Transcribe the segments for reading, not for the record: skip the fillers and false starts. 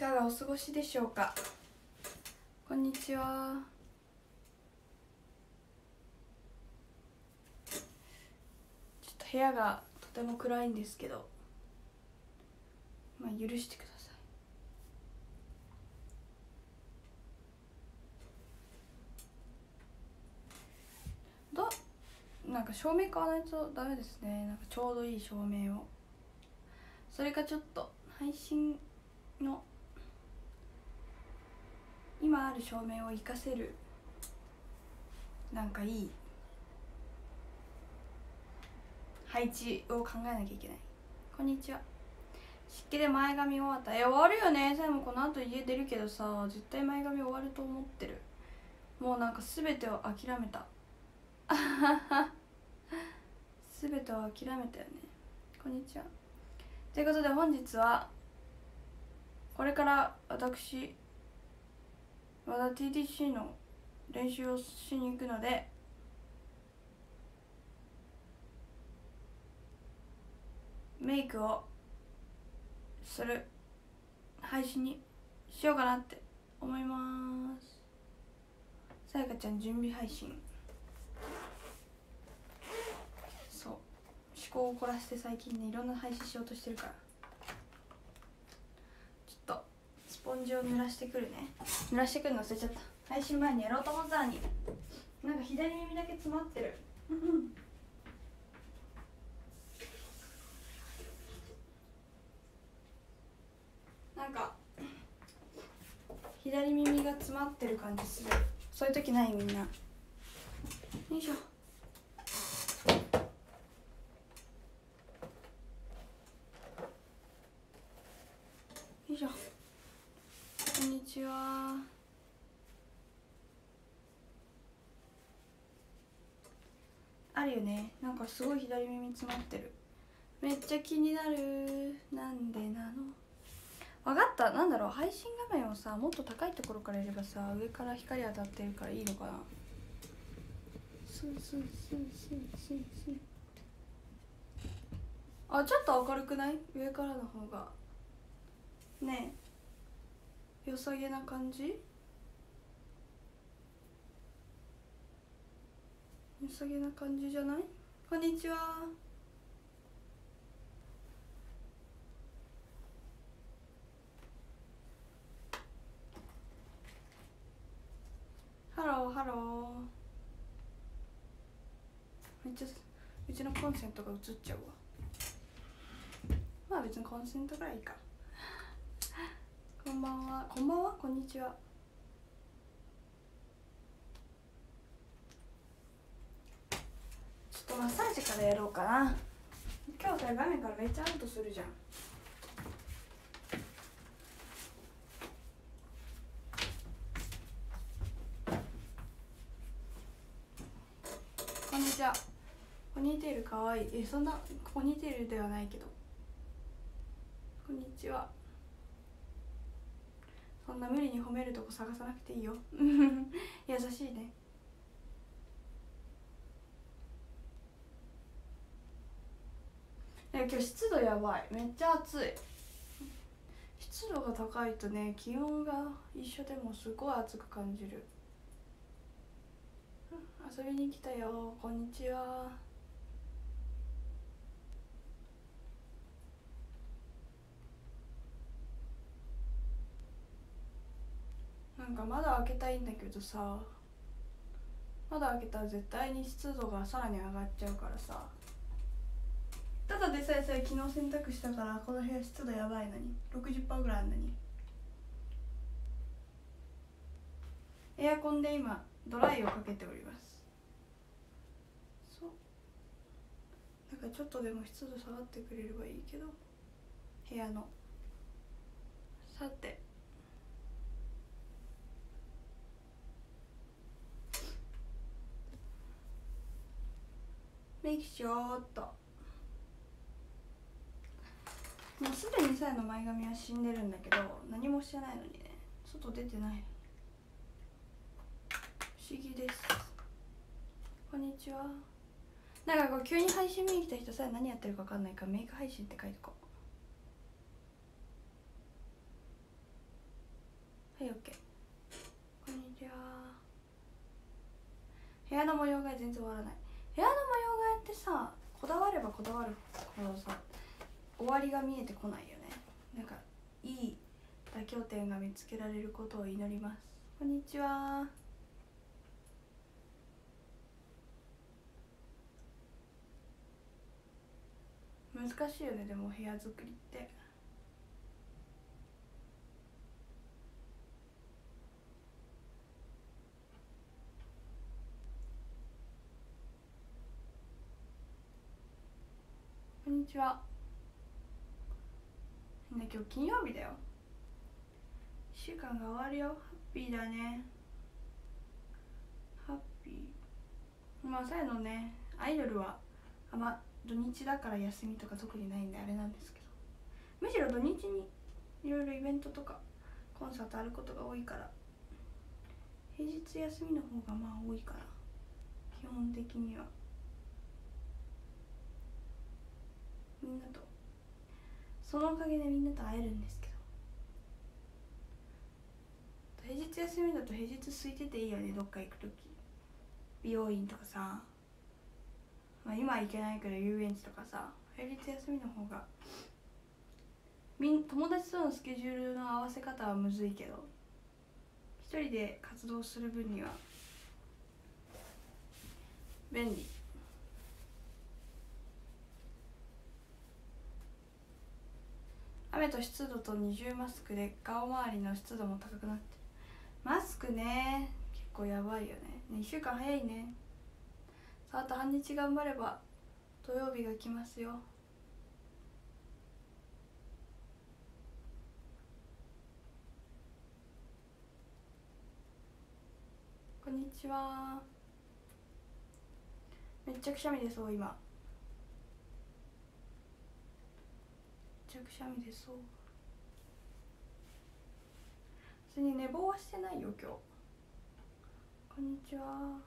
かがお過ごしでしょうか。こんにちは。ちょっと部屋がとても暗いんですけど、まあ許してください。なんか照明買わないとダメですね。なんかちょうどいい照明を。それかちょっと配信の今ある照明を活かせるなんかいい配置を考えなきゃいけない。こんにちは。湿気で前髪終わった。終わるよね。さえもこの後家出るけどさ、絶対前髪終わると思ってる。もうなんか全てを諦めた。全てを諦めたよね。こんにちは。ということで本日はこれから私まだ TTC の練習をしに行くので、メイクをする配信にしようかなって思います。さやかちゃん準備配信。そう、思考を凝らして最近ね、いろんな配信しようとしてるから、ちょっとスポンジを濡らしてくるね。濡らしてくるの忘れちゃった。配信前にやろうと思ったのに、なんか左耳だけ詰まってる。なんか左耳が詰まってる感じする。そういう時ない？みんな。よいしょ。よいしょ。こんにちは。あるよね。なんかすごい左耳詰まってる。めっちゃ気になる。なんでなの。分かった。なんだろう、配信画面をさ、もっと高いところからやればさ、上から光当たってるからいいのかな。スースースースースースー。あ、ちょっと明るくない？上からの方がねえ、良さげな感じ。良さげな感じじゃない？こんにちは。ハローハロー。めっちゃうちのコンセントが映っちゃうわ。まあ別にコンセントぐらいいいか。こんばんは。こんばんは。こんにちは。ちょっとマッサージからやろうかな。今日さ、画面からめっちゃアウトするじゃん。こんにちは。ポニーテールかわいい。そんなポニーテールではないけど。こんにちは。そんな無理に褒めるとこ探さなくていいよ。優しいね。今日湿度やばい。めっちゃ暑い。湿度が高いとね、気温が一緒でもすごい暑く感じる。遊びに来たよ。こんにちは。なんか窓開けたいんだけどさ、窓開けたら絶対に湿度がさらに上がっちゃうからさ。ただでさえ昨日洗濯したから、この部屋湿度やばいのに 60% ぐらいあるのに。エアコンで今ドライをかけております。そうだからちょっとでも湿度下がってくれればいいけど。部屋のさて、メイクしようっと。もうすでにさえの前髪は死んでるんだけど、何もしてないのにね、外出てない。不思議です。こんにちは。なんかこう急に配信見に来た人さえ何やってるか分かんないから、メイク配信って書いてこはい、オッケー。こんにちは。部屋の模様替え全然終わらない。部屋の模様替えってさ、こだわればこだわるほどさ、終わりが見えてこないよね。なんかいい妥協点が見つけられることを祈ります。こんにちは。難しいよね、でも部屋作りって。こんにちは。みんな今日金曜日だよ。1週間が終わるよ。ハッピーだね。ハッピー。まあさやのね、アイドルは土日だから休みとか特にないんであれなんですけど、むしろ土日にいろいろイベントとかコンサートあることが多いから、平日休みの方がまあ多いから、基本的にはみんなと、そのおかげでみんなと会えるんですけど、平日休みだと平日空いてていいよね。どっか行くとき美容院とかさ、まあ、今は行けないけど遊園地とかさ、平日休みの方が友達とのスケジュールの合わせ方はむずいけど、一人で活動する分には便利。雨と湿度と二重マスクで顔周りの湿度も高くなってる。マスクね、結構やばいよね。1週間早いね。さあ、あと半日頑張れば土曜日が来ますよ。こんにちは。めっちゃくしゃみ出そう今。めっちゃくしゃみ出そう。普通に寝坊はしてないよ今日。こんにちは。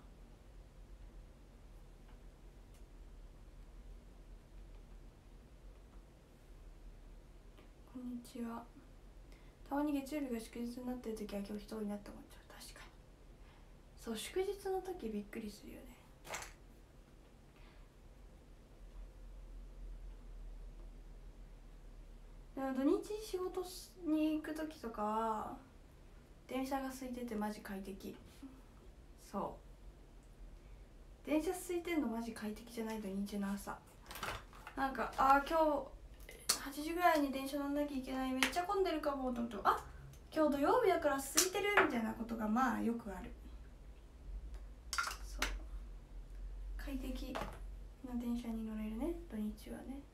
こんにちは。たまに月曜日が祝日になってる時は今日一人になって思っちゃう。確かにそう、祝日の時びっくりするよね。でも土日仕事に行く時とかは電車が空いててマジ快適。そう電車空いてんのマジ快適じゃない？土日の朝なんか今日8時ぐらいに電車乗んなきゃいけない、めっちゃ混んでるかもと思って、今日土曜日だから空いてるみたいなことがまあよくある。そう快適な電車に乗れるね、土日はね。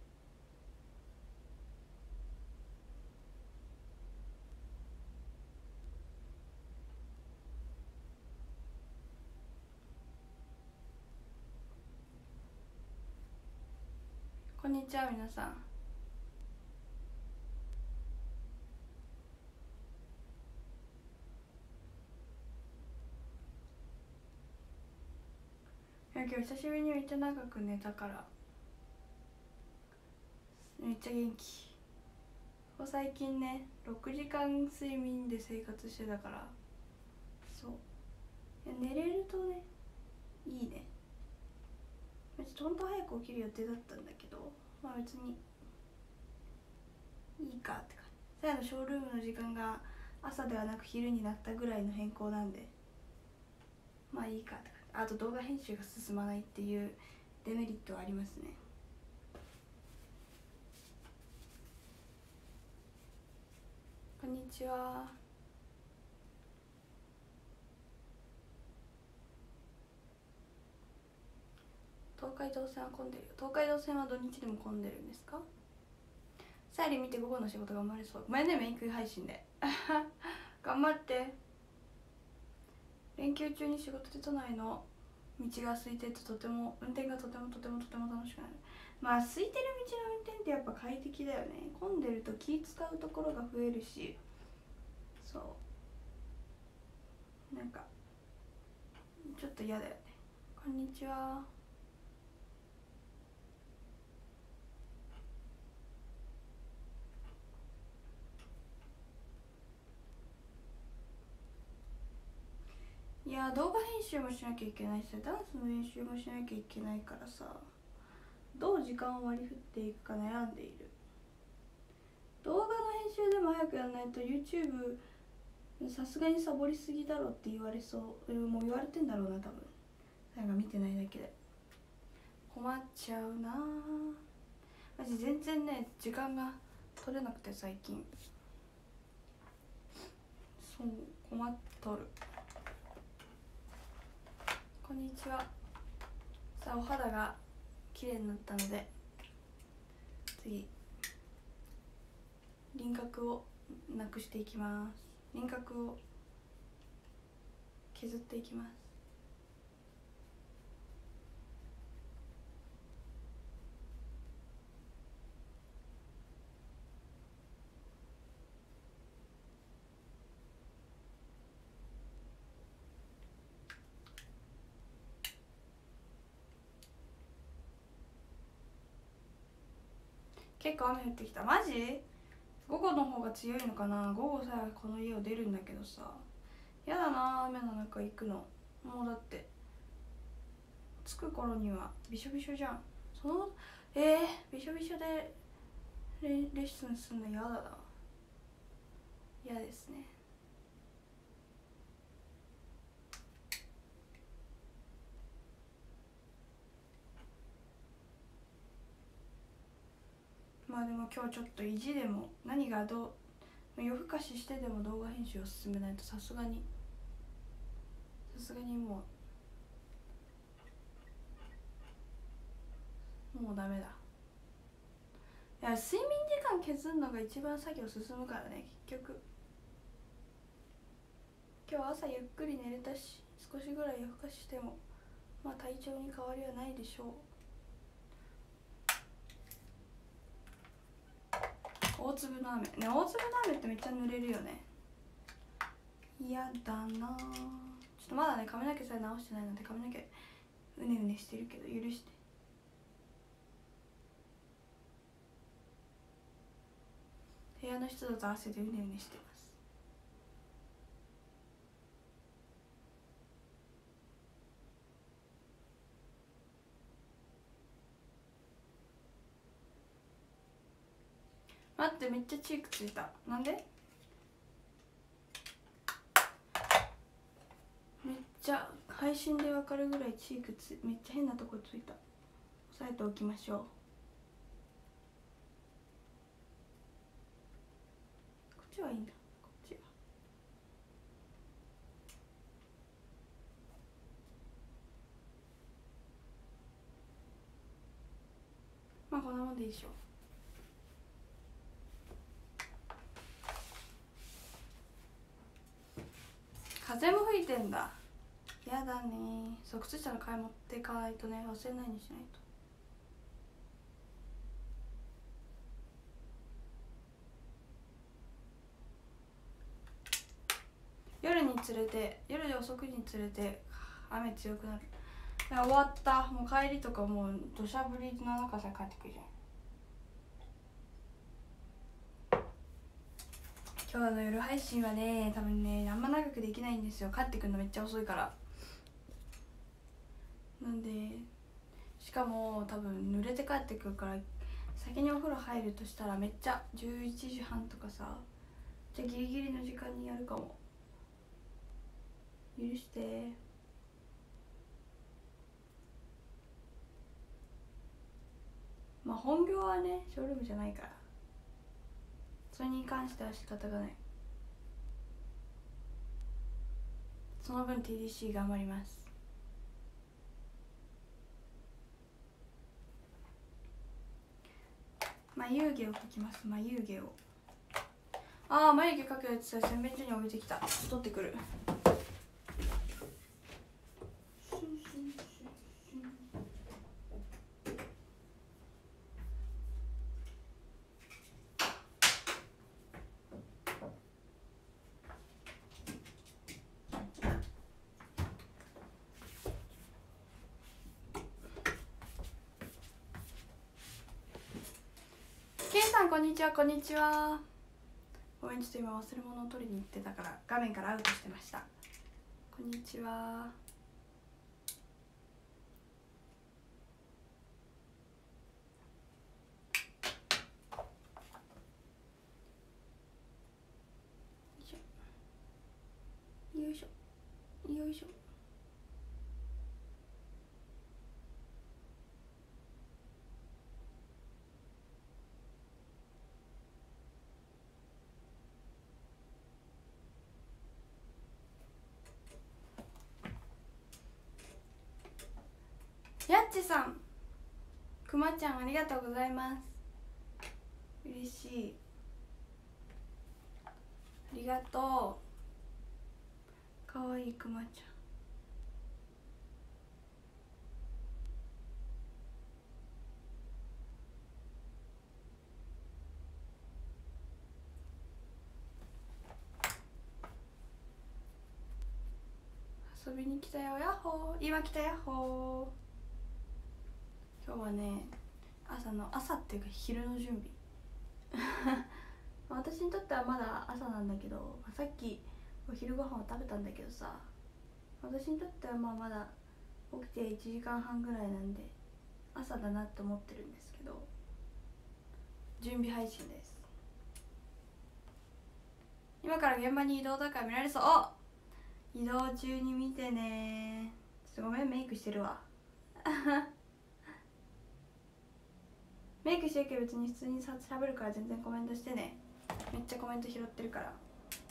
こんにちは皆さん。今日久しぶりにめっちゃ長く寝たからめっちゃ元気。ここ最近ね6時間睡眠で生活してたから、そう寝れるとねいいね。別に本当早く起きる予定だったんだけど、まあ別にいいかって感じ。さやのショールームの時間が朝ではなく昼になったぐらいの変更なんで、まあいいかって感じ。あと動画編集が進まないっていうデメリットはありますね。こんにちは。東海道線は混んでるよ。東海道線は土日でも混んでるんですか？さゆり見て午後の仕事頑張れそう。ごめんね、メイク配信で頑張って。連休中に仕事で都内の道が空いてて運転がとても楽しくなる。まあ空いてる道の運転ってやっぱ快適だよね。混んでると気使うところが増えるし、そうなんかちょっと嫌だよね。こんにちは。 いや動画編集もしなきゃいけないし、ダンスの練習もしなきゃいけないからさ、どう時間を割り振っていくか悩んでいる。動画の編集でも早くやらないと YouTube さすがにサボりすぎだろって言われそう。もう言われてんだろうな多分。誰か見てないだけで。困っちゃうなマジ。全然ね時間が取れなくて最近。そう困っとる。こんにちは。さあお肌が綺麗になったので次輪郭をなくしていきます。輪郭を削っていきます。結構雨降ってきた。マジ？午後の方が強いのかな。午後さこの家を出るんだけどさ、やだな雨の中行くの。もうだって着く頃にはびしょびしょじゃん。びしょびしょでレッスンすんの嫌だな。嫌ですね。まあでも今日ちょっと意地でも何がどう夜更かししてでも動画編集を進めないとさすがにもうダメだ。いや睡眠時間削るのが一番作業進むからね。結局今日朝ゆっくり寝れたし、少しぐらい夜更かししてもまあ体調に変わりはないでしょう。大粒の雨ね。大粒の雨ってめっちゃ濡れるよね。嫌だな。ちょっとまだね髪の毛さえ直してないので髪の毛うねうねしてるけど許して。部屋の湿度と汗でうねうねしてます。待って、めっちゃチークついた。なんで？めっちゃ配信でわかるぐらいチークめっちゃ変なとこついた。押さえておきましょう。こっちはいいんだ。こっちはまあこんなもんでいいでしょう。風も吹いてんだ。やだね。そう、靴下の替え持っていかないとね。忘れないにしないと。夜で遅くにつれて雨強くなる。終わった。もう帰りとかもう土砂降りの中さ帰ってくるじゃん。今日の夜配信はね多分ねあんま長くできないんですよ。帰ってくるのめっちゃ遅いから。なんでしかも多分濡れて帰ってくるから先にお風呂入るとしたらめっちゃ11時半とかさ、じゃギリギリの時間にやるかも。許して。まあ本業はねショールームじゃないから、それに関しては仕方がない。その分 TDC 頑張ります。眉毛を描きます。眉毛を眉毛描くやつさ洗面所に置いてきた。取ってくる。ケンさんこんにちは。こんにちは。ごめんちょっと今忘れ物を取りに行ってたから画面からアウトしてました。ここんにちは。よいしょよいしょ。やっちさん、くまちゃんありがとうございます。嬉しい、ありがとう。かわいいくまちゃん。遊びに来たよ、やっほー。今来た、やっほー。今日はね、朝っていうか昼の準備私にとってはまだ朝なんだけど、さっきお昼ご飯を食べたんだけどさ、私にとってはまだ起きて1時間半ぐらいなんで朝だなって思ってるんですけど、準備配信です。今から現場に移動だから見られそう。移動中に見てね。ちょっとごめん、メイクしてるわメイクしてるけど別に普通にしゃべるから全然コメントしてね。めっちゃコメント拾ってるから。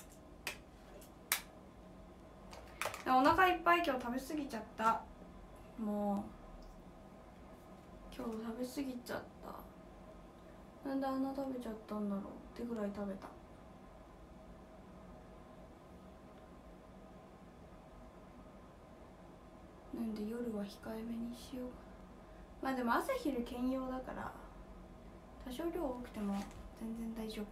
お腹いっぱい今日食べ過ぎちゃった。もう今日食べ過ぎちゃった。なんであんな食べちゃったんだろうってぐらい食べた。なんで夜は控えめにしよう。まあでも朝昼兼用だから多少量多くても全然大丈夫。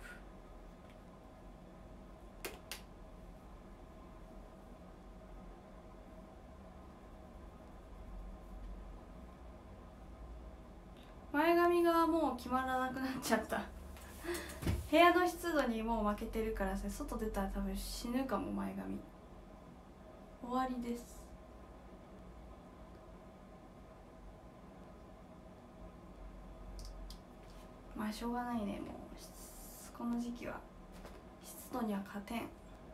前髪がもう決まらなくなっちゃった部屋の湿度にもう負けてるからさ、外出たら多分死ぬかも。前髪終わりです。まあしょうがないね、もうこの時期は湿度には勝てん。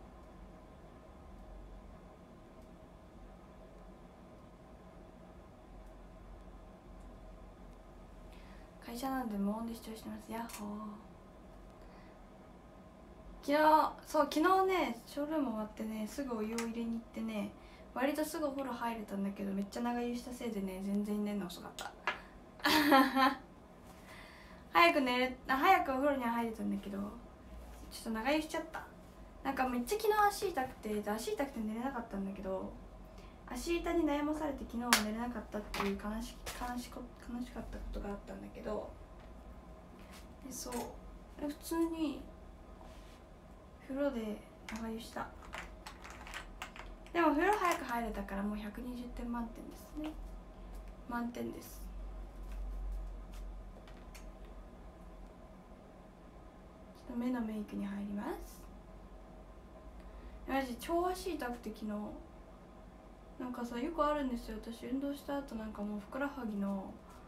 会社なんで無音で視聴してます。ヤッホー。昨日ねショールーム終わってね、すぐお湯を入れに行ってね、割とすぐお風呂入れたんだけど、めっちゃ長湯したせいでね全然寝るの遅かった早くお風呂には入れたんだけど、ちょっと長湯しちゃった。なんかめっちゃ昨日足痛くて寝れなかったんだけど、足痛に悩まされて昨日は寝れなかったっていう悲しかったことがあったんだけど、でそう普通に風呂で長湯した。でも風呂早く入れたからもう120点満点ですね。満点です。ちょっと目のメイクに入ります。マジ超足痛くて昨日なんかさ、よくあるんですよ。私運動した後なんかもうふくらはぎの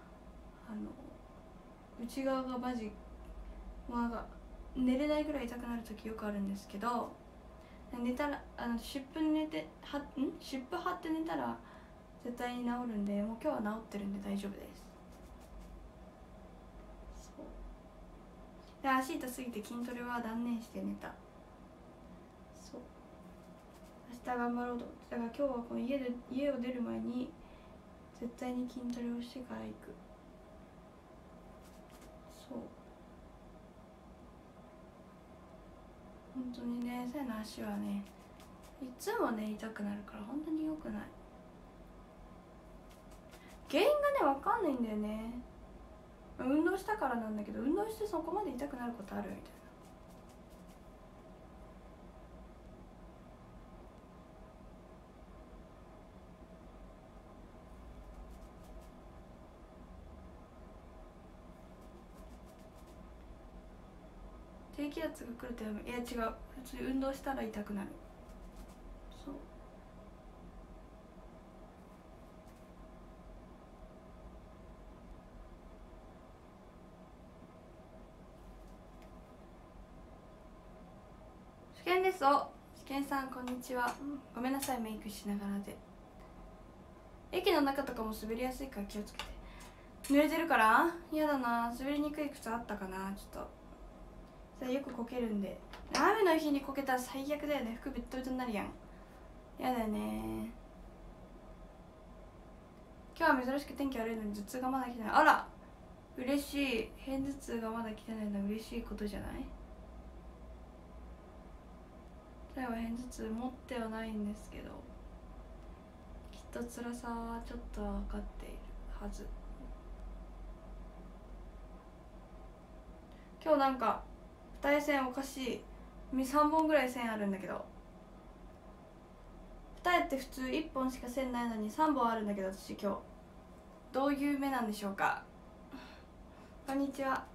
内側がマジもうなんか寝れないぐらい痛くなる時よくあるんですけど、寝たら湿布貼って寝たら絶対に治るんで、もう今日は治ってるんで大丈夫です。そうで、足痛すぎて筋トレは断念して寝た。そう明日頑張ろうと思って。だから今日はこの家を出る前に絶対に筋トレをしてから行く。そう本当にね、背の足はねいつもね痛くなるから本当に良くない。原因がね分かんないんだよね。運動したからなんだけど、運動してそこまで痛くなることあるみたいな。低気圧が来るとやめ、いや違う、普通に運動したら痛くなる。そうです。試験さんこんにちは。ごめんなさい、メイクしながらで。駅の中とかも滑りやすいから気をつけて。濡れてるから嫌だな。滑りにくい靴あったかな。ちょっとそれよくこけるんで。雨の日にこけたら最悪だよね。服ベッドベトになるやん。嫌だよね。今日は珍しく天気悪いのに頭痛がまだ来てない。あら嬉しい。片頭痛がまだ来てないのは嬉しいことじゃない？それは片頭痛持ってはないんですけど、きっと辛さはちょっとは分かっているはず。今日なんか二重線おかしい。3本ぐらい線あるんだけど、二重って普通1本しか線ないのに3本あるんだけど、私今日どういう目なんでしょうか。こんにちは。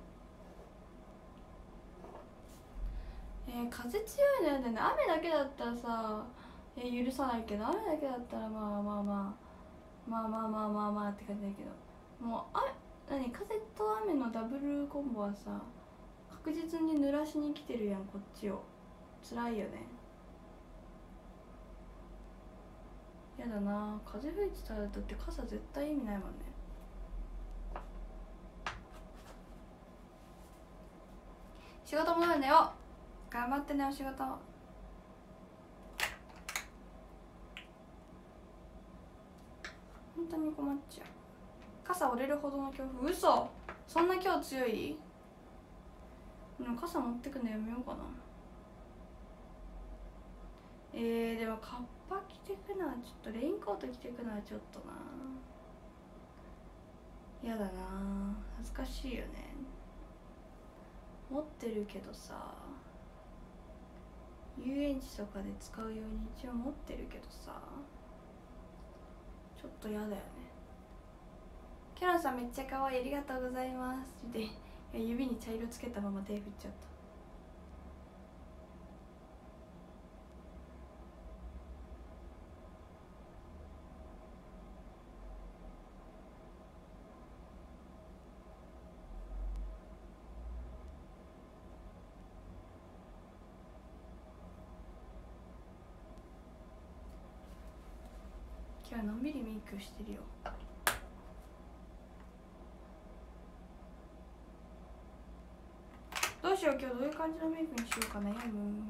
風強いのよね。雨だけだったらさ、許さないけど、雨だけだったらまあまあまあまあまあまあまあまあって感じだけど、もう風と雨のダブルコンボはさ、確実に濡らしに来てるやん、こっちを。辛いよね。やだな。風吹いてたらだって傘絶対意味ないもんね。仕事戻るねよ。頑張ってね、お仕事。本当に困っちゃう。傘折れるほどの強風。嘘。そんな今日強い？でも傘持ってくのやめようかな。でもカッパ着てくのはちょっと、レインコート着てくのはちょっとな。やだな。恥ずかしいよね。持ってるけどさ、遊園地とかで使うように一応持ってるけどさ、ちょっとやだよね。キャロンさんめっちゃ可愛い、ありがとうございます。で指に茶色つけたまま手振っちゃった。今日はのんびりメイクしてるよ。どうしよう、今日どういう感じのメイクにしようか悩む。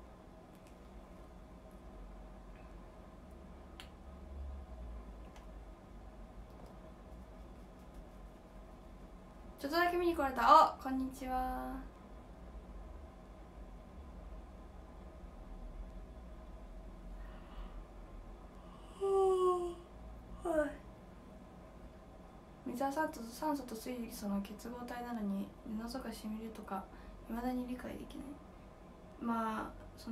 ちょっとだけ見に来られた。あ、こんにちは。水は酸素と水素の結合体なのに布とかしみるとか未だに理解できない。まあその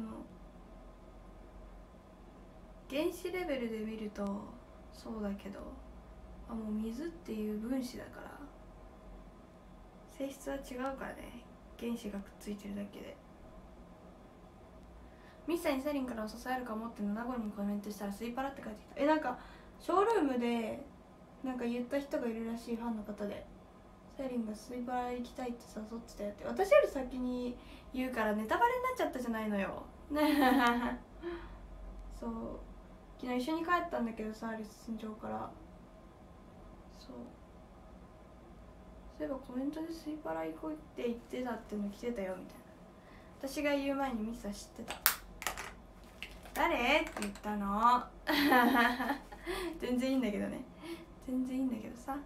原子レベルで見るとそうだけど、もう水っていう分子だから性質は違うからね。原子がくっついてるだけで。ミスターにサリンからお支えるかもって7号にコメントしたらスイパラって書いてきた。なんかショールームでなんか言った人がいるらしい、ファンの方で。サリンがスイパラ行きたいって誘ってたよって。私より先に言うからネタバレになっちゃったじゃないのよ。ねそう、昨日一緒に帰ったんだけどさ、レッスン場から。そういえばコメントでスイパラ行こうって言ってたっての来てたよみたいな。私が言う前にミスは知ってた。誰って言ったの全然いいんだけどね。全然いいんだけどさ。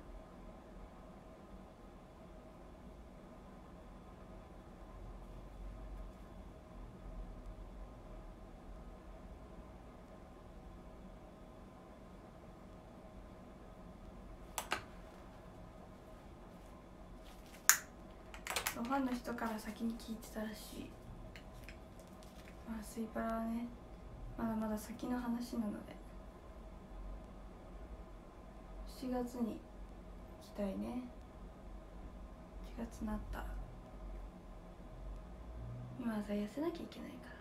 ファンの人から先に聞いてたらしい。まあスイパラはね、まだまだ先の話なので7月に行きたいね。7月になったら。今はさ、痩せなきゃいけないから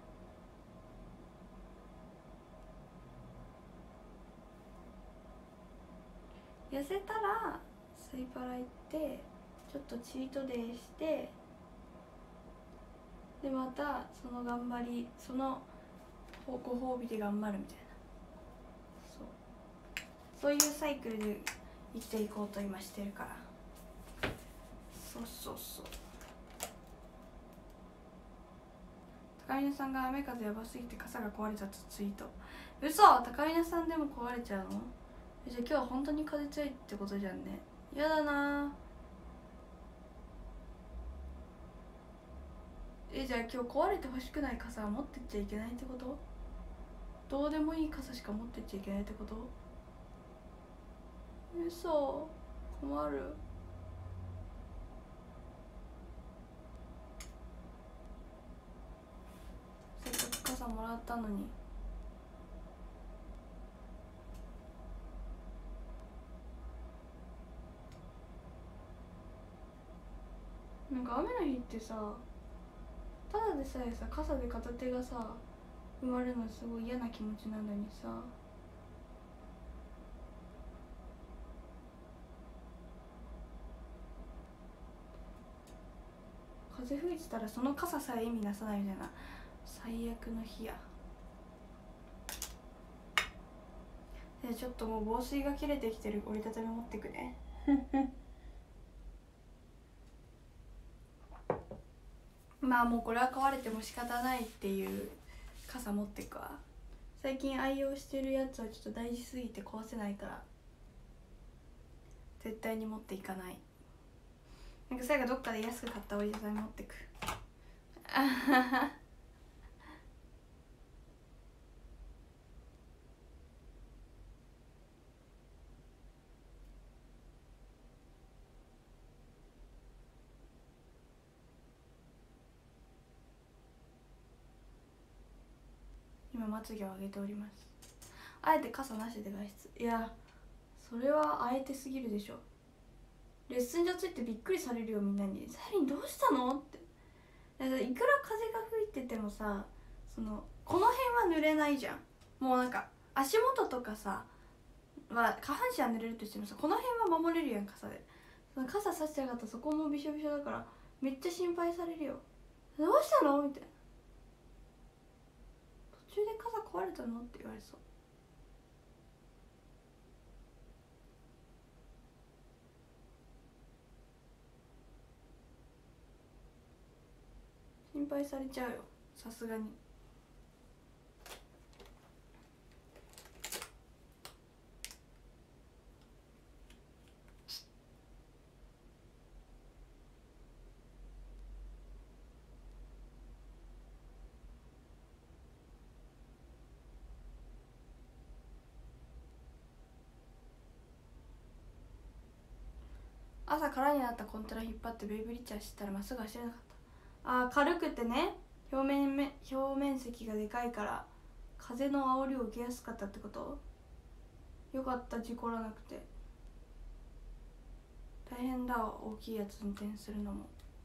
。痩せたらスイパラ行ってちょっとチートデーしてでまたその頑張り、そのご褒美で頑張るみたいな、そういうサイクルで生きていこうと今してるから。そうそうそう。高稲さんが雨風やばすぎて傘が壊れたとツイート。嘘、高稲さんでも壊れちゃうの？じゃあ今日は本当に風強いってことじゃんね。やだな。じゃあ今日壊れてほしくない傘は持ってっちゃいけないってこと？どうでもいい傘しか持ってっちゃいけないってこと？嘘、困る。せっかく傘もらったのに。なんか雨の日ってさ、ただでさえさ傘で片手がさ埋まるのすごい嫌な気持ちなのにさ、風吹いてたらその傘さえ意味なさないみたいな最悪の日や。でちょっともう防水が切れてきてる折りたたみ持ってくね。まあもうこれは壊れても仕方ないっていう傘持ってくわ。最近愛用してるやつはちょっと大事すぎて壊せないから絶対に持っていかない。なんか最後どっかで安く買った折りたたみ持ってく。あはは。今まつげを上げております。あえて傘なしで外出。いやそれはあえてすぎるでしょ。レッスン場ついてびっくりされるよみんなに。サリンどうしたのって。いくら風が吹いててもさ、この辺は濡れないじゃん。もうなんか足元とかさは下半身は濡れるとしてもさ、この辺は守れるやん傘で。その傘さしてなかったらそこもびしょびしょだからめっちゃ心配されるよ。どうしたのみたいな。途中で傘壊れたのって言われそう。心配されちゃうよさすがに。朝空になったコントラ引っ張ってベイブリッジ走ったらまっすぐ走れなかった。軽くてね、表面積がでかいから風の煽りを受けやすかったってこと？よかった、事故らなくて。大変だわ、大きいやつ運転するのも。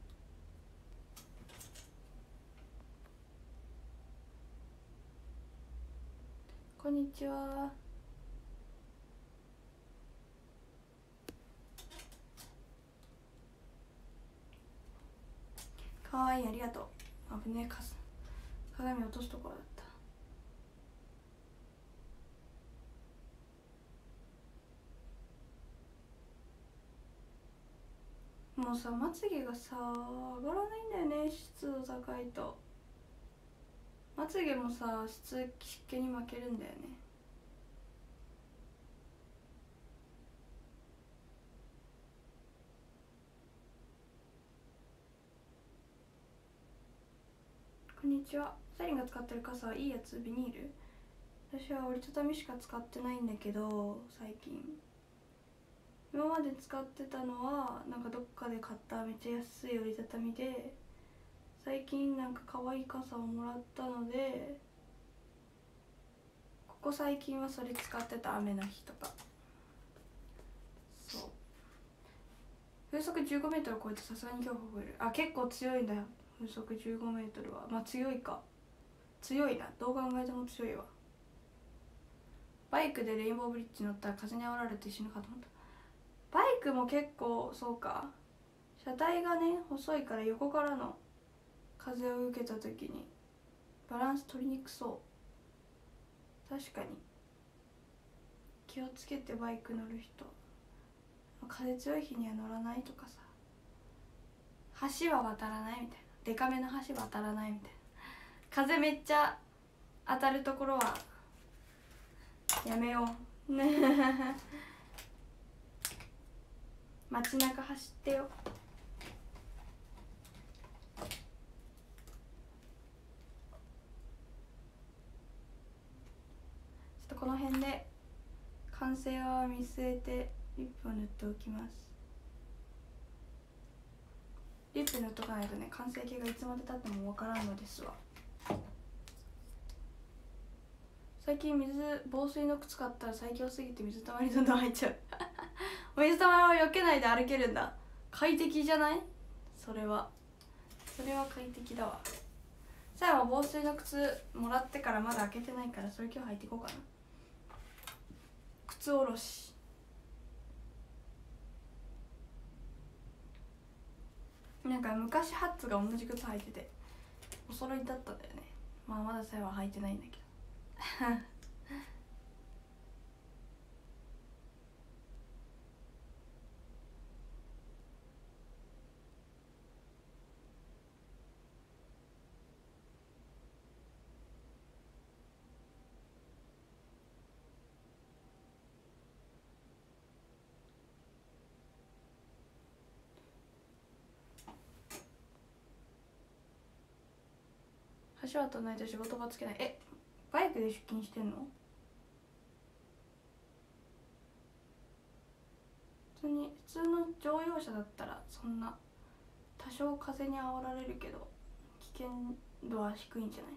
こんにちは。かわいい、ありがとう。危ねえ、鏡落とすところだった。もうさ、まつげがさ上がらないんだよね、湿度高いと。まつげもさ湿気に負けるんだよね。こんにちは。サリンが使ってる傘はいいやつ？ビニール？私は折りたたみしか使ってないんだけど、最近今まで使ってたのはなんかどっかで買っためっちゃ安い折りたたみで、最近なんか可愛い傘をもらったので、ここ最近はそれ使ってた、雨の日とか。そう、風速15メートル超えてさすがに恐怖を覚える。結構強いんだよ風速15メートルは。まあ強いか、強いな、どう考えても強いわ。バイクでレインボーブリッジ乗ったら風に煽られて死ぬかと思った。バイクも結構そうか、車体がね細いから横からの風を受けた時にバランス取りにくそう。確かに気をつけてバイク乗る人、風強い日には乗らないとかさ、橋は渡らないみたいな、デカめの橋渡らないみたいな、風めっちゃ当たるところはやめようね街中走ってよ。ちょっとこの辺で完成を見据えてリップを塗っておきます。リップ塗っとかないとね、完成形がいつまでたってもわからんのですわ。最近防水の靴買ったら最強すぎて水たまりどんどん入っちゃう水たまりを避けないで歩けるんだ。快適じゃない？それは快適だわ。さやは防水の靴もらってからまだ開けてないから、それ今日履いていこうかな。靴おろし。なんか昔ハッツが同じ靴履いててお揃いだったんだよね。まあまださやは履いてないんだけど橋渡らないと仕事がつけない。バイクで出勤してんの？普通の乗用車だったらそんな多少風に煽られるけど危険度は低いんじゃない？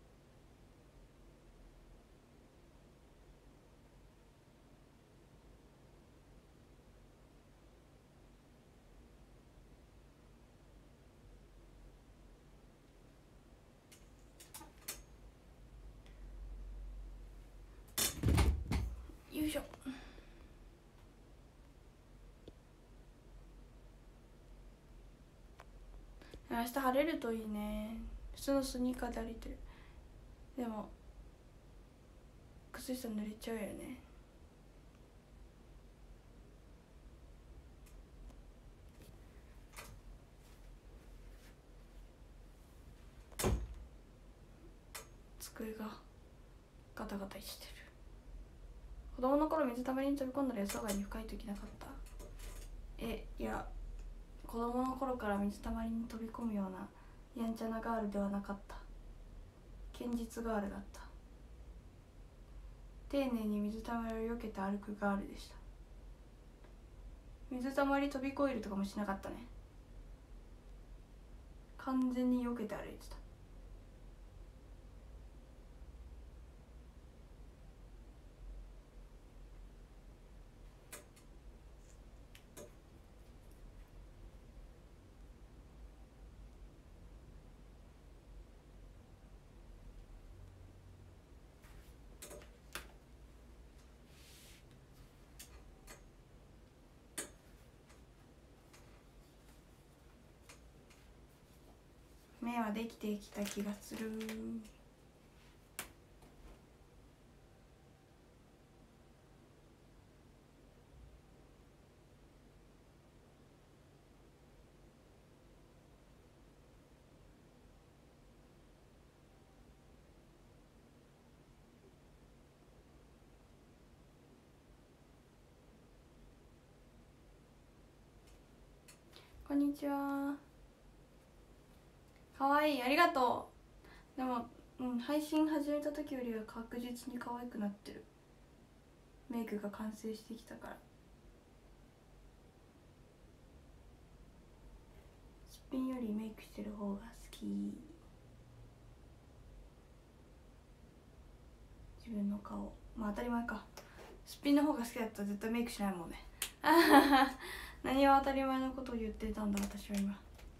よいしょ。明日晴れるといいね。普通のスニーカーで歩いてる。でも靴下濡れちゃうよね。机がガタガタしてる。子供の頃水たまりに飛び込んだら予想外に深い時なかった？いや、子供の頃から水たまりに飛び込むようなやんちゃなガールではなかった。堅実ガールだった。丁寧に水たまりを避けて歩くガールでした。水たまり飛び越えるとかもしなかったね。完全に避けて歩いてた。目はできてきた気がする。こんにちは。かわいい、ありがとう。でも、配信始めた時よりは確実に可愛くなってる。メイクが完成してきたから。すっぴんよりメイクしてる方が好き。自分の顔、まあ当たり前か。すっぴんの方が好きだったら絶対メイクしないもんね何を当たり前のことを言ってたんだ私は今。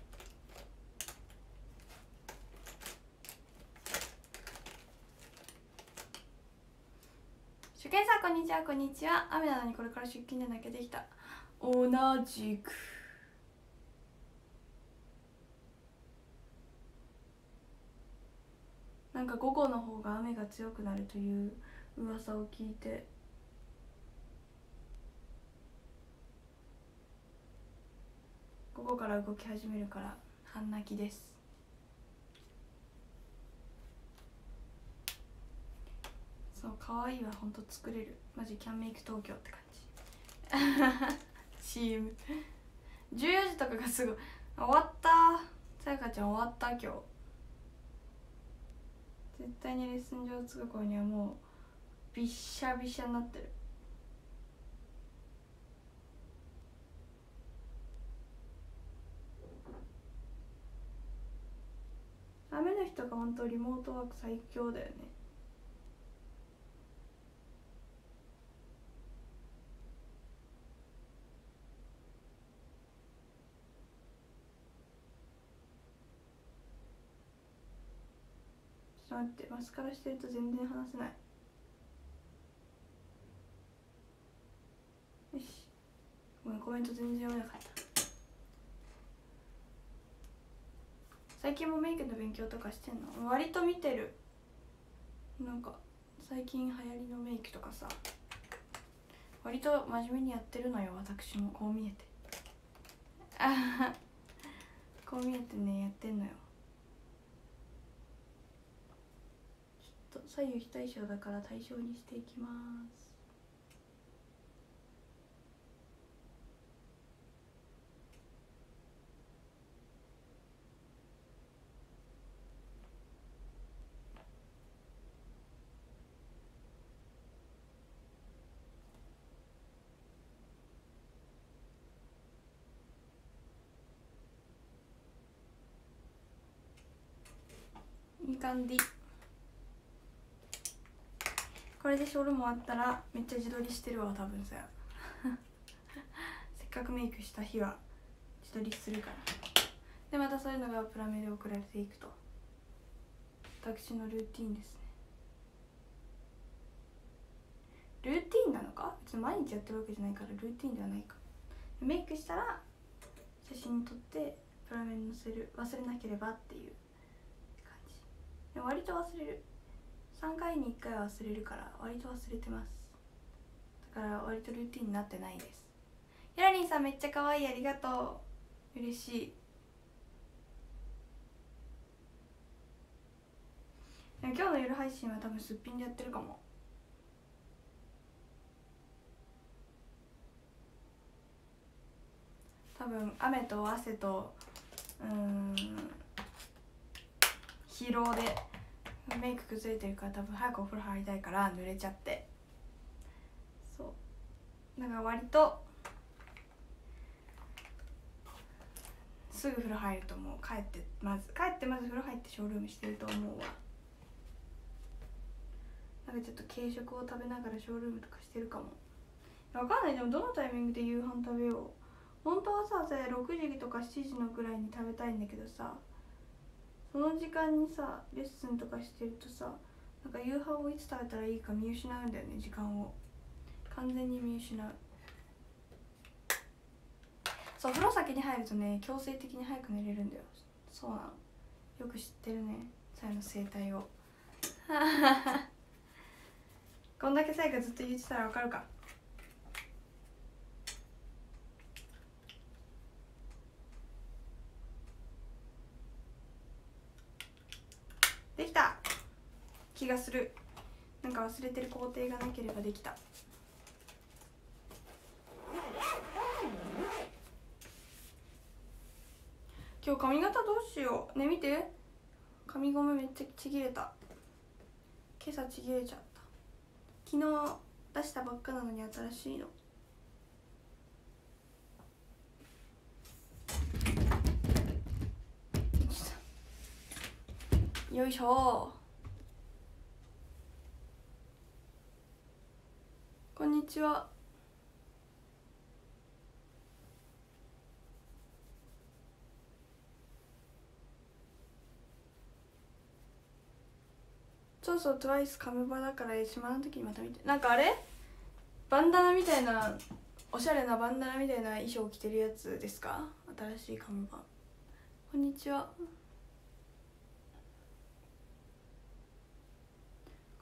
初見さんこんにちは。こんにちは。雨なのにこれから出勤で泣けてきた。同じく。 なんか午後の方が雨が強くなるという噂を聞いて、午後から動き始めるから半泣きです。そう、可愛いはほんと作れる。マジキャンメイク東京って感じCM 14時とかがすごい。終わった。さやかちゃん終わった。今日絶対にレッスン上着く頃にはもうびっしゃびしゃになってる。雨の日とかほんとリモートワーク最強だよね。ちょっと待って、マスカラしてると全然話せない。よし、ごめん、コメント全然読めなかった。最近もメイクの勉強とかしてんの？割と見てる。なんか最近流行りのメイクとかさ、割と真面目にやってるのよ。私もこう見えてこう見えてね、やってんのよ。ちょっと左右非対称だから対称にしていきます。いい感じ。これでショールーム終わったらめっちゃ自撮りしてるわ、多分させっかくメイクした日は自撮りするから。でまたそういうのがプラメで送られていくと、私のルーティンですね。ルーティンなのか、別に毎日やってるわけじゃないからルーティンではないか。メイクしたら写真撮ってプラメに載せる、忘れなければっていう感じ。でも割と忘れる。3回に1回は忘れるから割と忘れてます。だから割とルーティンになってないです。ヤラリンさんめっちゃ可愛い、ありがとう、嬉しい。でも今日の夜配信は多分すっぴんでやってるかも。多分雨と汗と疲労でメイク崩れてるから、多分早くお風呂入りたいから濡れちゃって、そうだから割とすぐ風呂入ると思う。帰ってまず風呂入ってショールームしてると思うわ。なんかちょっと軽食を食べながらショールームとかしてるかも。わかんない。でもどのタイミングで夕飯食べよう。本当はさ、6時とか7時のくらいに食べたいんだけどさ、その時間にさレッスンとかしてるとさ、なんか夕飯をいつ食べたらいいか見失うんだよね。時間を完全に見失う。そう、風呂先に入るとね、強制的に早く寝れるんだよ。そうなの、よく知ってるね、さやの生態をこんだけさやがずっと言ってたらわかるか。できた気がする。なんか忘れてる工程がなければできた。今日髪型どうしようね。見て、髪ゴムめっちゃちぎれた。今朝ちぎれちゃった。昨日出したばっかなのに新しいの。よいしょ。こんにちは。そうそう、TWICE カムバだから島の時にまた見て。なんかあれバンダナみたいな、おしゃれなバンダナみたいな衣装着てるやつですか？新しいカムバ。こんにちは。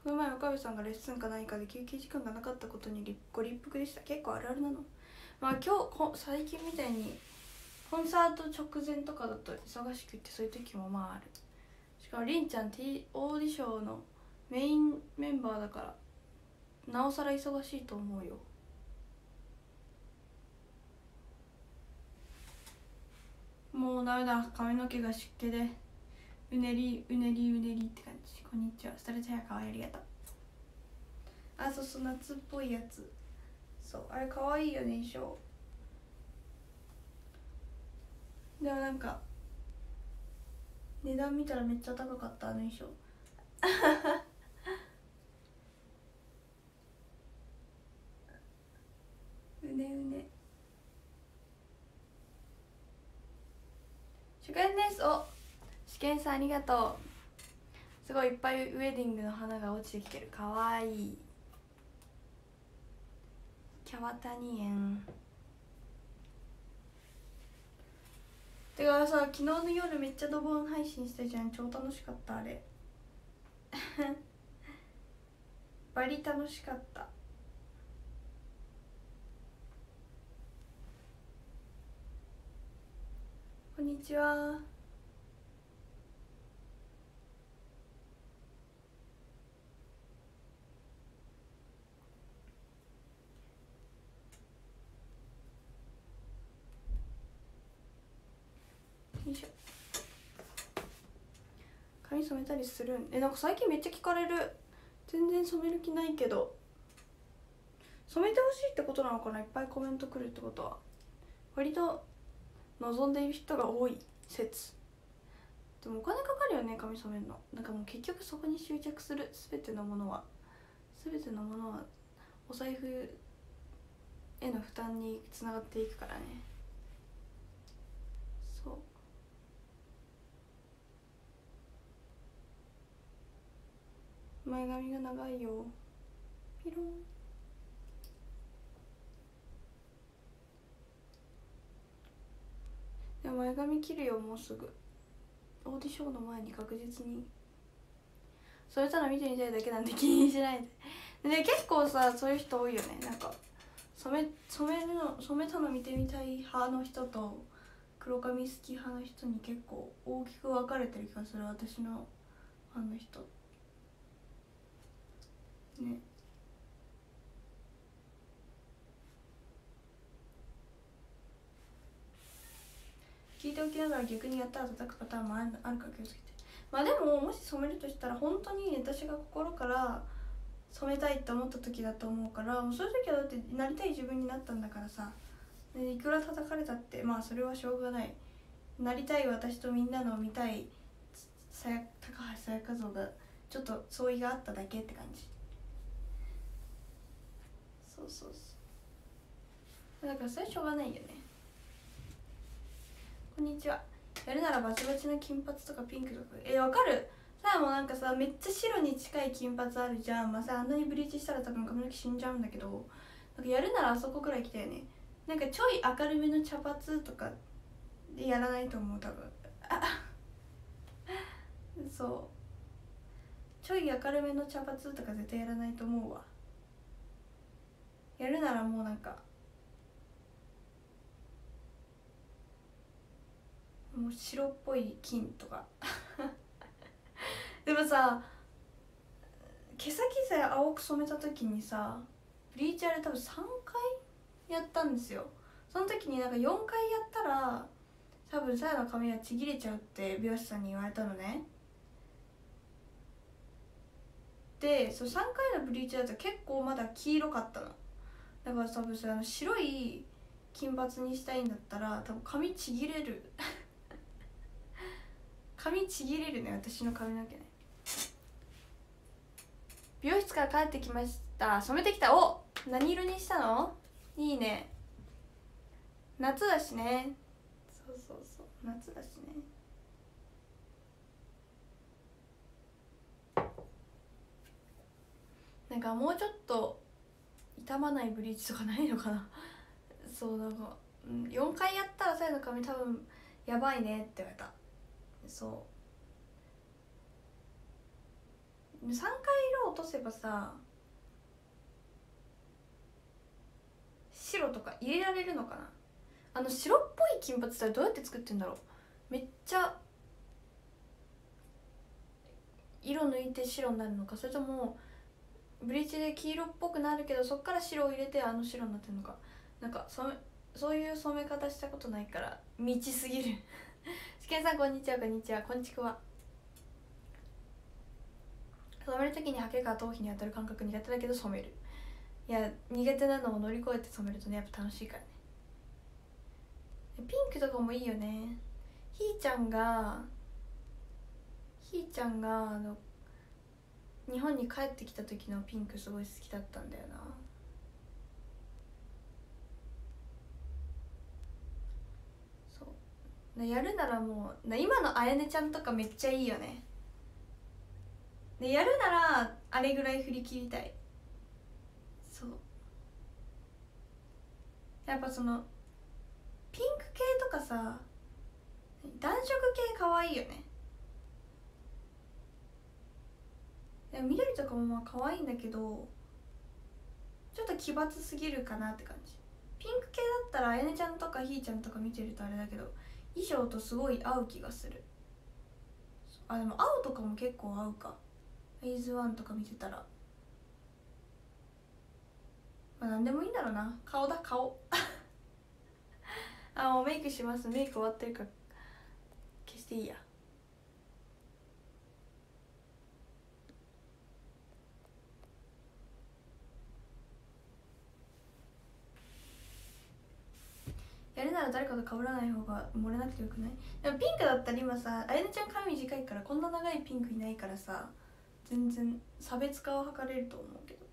この前岡部さんがレッスンか何かで休憩時間がなかったことにご立腹でした。結構あるあるなの。まあ最近みたいにコンサート直前とかだと忙しくってそういう時もまあある。しかもりんちゃんオーディションのメインメンバーだからなおさら忙しいと思うよ。もうダメだ、髪の毛が湿気でうねりうねりうねりって感じ。こんにちは、ストレッチヘアかわいい、ありがとう。あ、そうそう、夏っぽいやつ。そう、あれかわいいよね、衣装。でもなんか値段見たらめっちゃ高かった、あの衣装。うねうね。主演です。お、試験さんありがとう。すごいいっぱいウェディングの花が落ちてきてる。かわいい。キャワタニエン。てかさ、昨日の夜めっちゃドボン配信したじゃん。超楽しかったあれ。バリ楽しかった。こんにちは。よいしょ。髪染めたりするん？なんか最近めっちゃ聞かれる。全然染める気ないけど、染めてほしいってことなのかな。いっぱいコメントくるってことは割と望んでいる人が多い説。でもお金かかるよね、髪染めるの。なんかもう結局そこに執着する。全てのものはお財布への負担につながっていくからね。そう前髪が長いよ。ピロン。でも前髪切るよ、もうすぐ。オーディションの前に確実に。それただ見てみたいだけなんで気にしないで。で結構さ、そういう人多いよね。なんか染めたの見てみたい派の人と黒髪好き派の人に結構大きく分かれてる気がする、私のファンの人ね。聞いておきながら逆にやったら叩くパターンもあるから気をつけて。まあでももし染めるとしたら本当に私が心から染めたいって思った時だと思うから、もうそういう時はだってなりたい自分になったんだからさ、いくら叩かれたってまあそれはしょうがない。なりたい私とみんなの見たい高橋沙也加像がちょっと相違があっただけって感じ。そうそうそう、だからそれはしょうがないよね。こんにちは。やるならバチバチの金髪とかピンクとか。わかる。さあもうなんかさ、めっちゃ白に近い金髪あるじゃん。まあさ、あんなにブリーチしたら多分髪の毛死んじゃうんだけど、なんかやるならあそこくらい来たよね。なんかちょい明るめの茶髪とかでやらないと思う多分。そうちょい明るめの茶髪とか絶対やらないと思うわ。やるならもうなんかもう白っぽい金とか。でもさ、毛先さ青く染めた時にさ、ブリーチあれ多分3回やったんですよ。その時になんか4回やったら多分さやの髪がちぎれちゃうって美容師さんに言われたのね。で3回のブリーチだと結構まだ黄色かったの。だから多分さ、白い金髪にしたいんだったら多分髪ちぎれる。髪ちぎれるね、私の髪の毛ね。美容室から帰ってきました。染めてきた。お、何色にしたの？いいね、夏だしね。そうそうそう、夏だしね。なんかもうちょっと傷まないブリーチとかないのかな。そうなんか、4回やったらさやの髪多分やばいねって言われた。そう 3回色落とせばさ白とか入れられるのかな。白っぽい金髪ってどうやって作ってんだろう。めっちゃ色抜いて白になるのか、それともブリーチで黄色っぽくなるけどそっから白を入れて白になってるのか。なんかそういう染め方したことないから未知すぎる試験さんこんにちは、こんにちは、こんちくわ。染める時にハケが頭皮に当たる感覚苦手だけど染める。いや苦手なのを乗り越えて染めるとねやっぱ楽しいからね。ピンクとかもいいよね。ひーちゃんが日本に帰ってきた時のピンクすごい好きだったんだよな。そうやるならもう今のあやねちゃんとかめっちゃいいよね。でやるならあれぐらい振り切りたい。そうやっぱそのピンク系とかさ暖色系かわいいよね。でも緑とかもまあ可愛いんだけどちょっと奇抜すぎるかなって感じ。ピンク系だったらあやねちゃんとかひーちゃんとか見てるとあれだけど衣装とすごい合う気がする。でも青とかも結構合うか。フェイズ1とか見てたらまあ何でもいいんだろうな。顔だ顔もうメイクします。メイク終わってるから消していいや。やるなら誰かと被らない方が漏れなくてよくない？でもピンクだったら今さあやねちゃん髪短いからこんな長いピンクいないからさ全然差別化は図れると思うけど。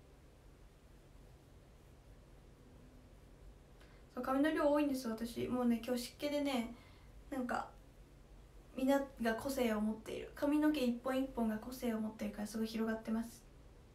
そう髪の量多いんです私。もうね今日湿気でねなんかみんなが個性を持っている。髪の毛一本一本が個性を持っているからすごい広がってます。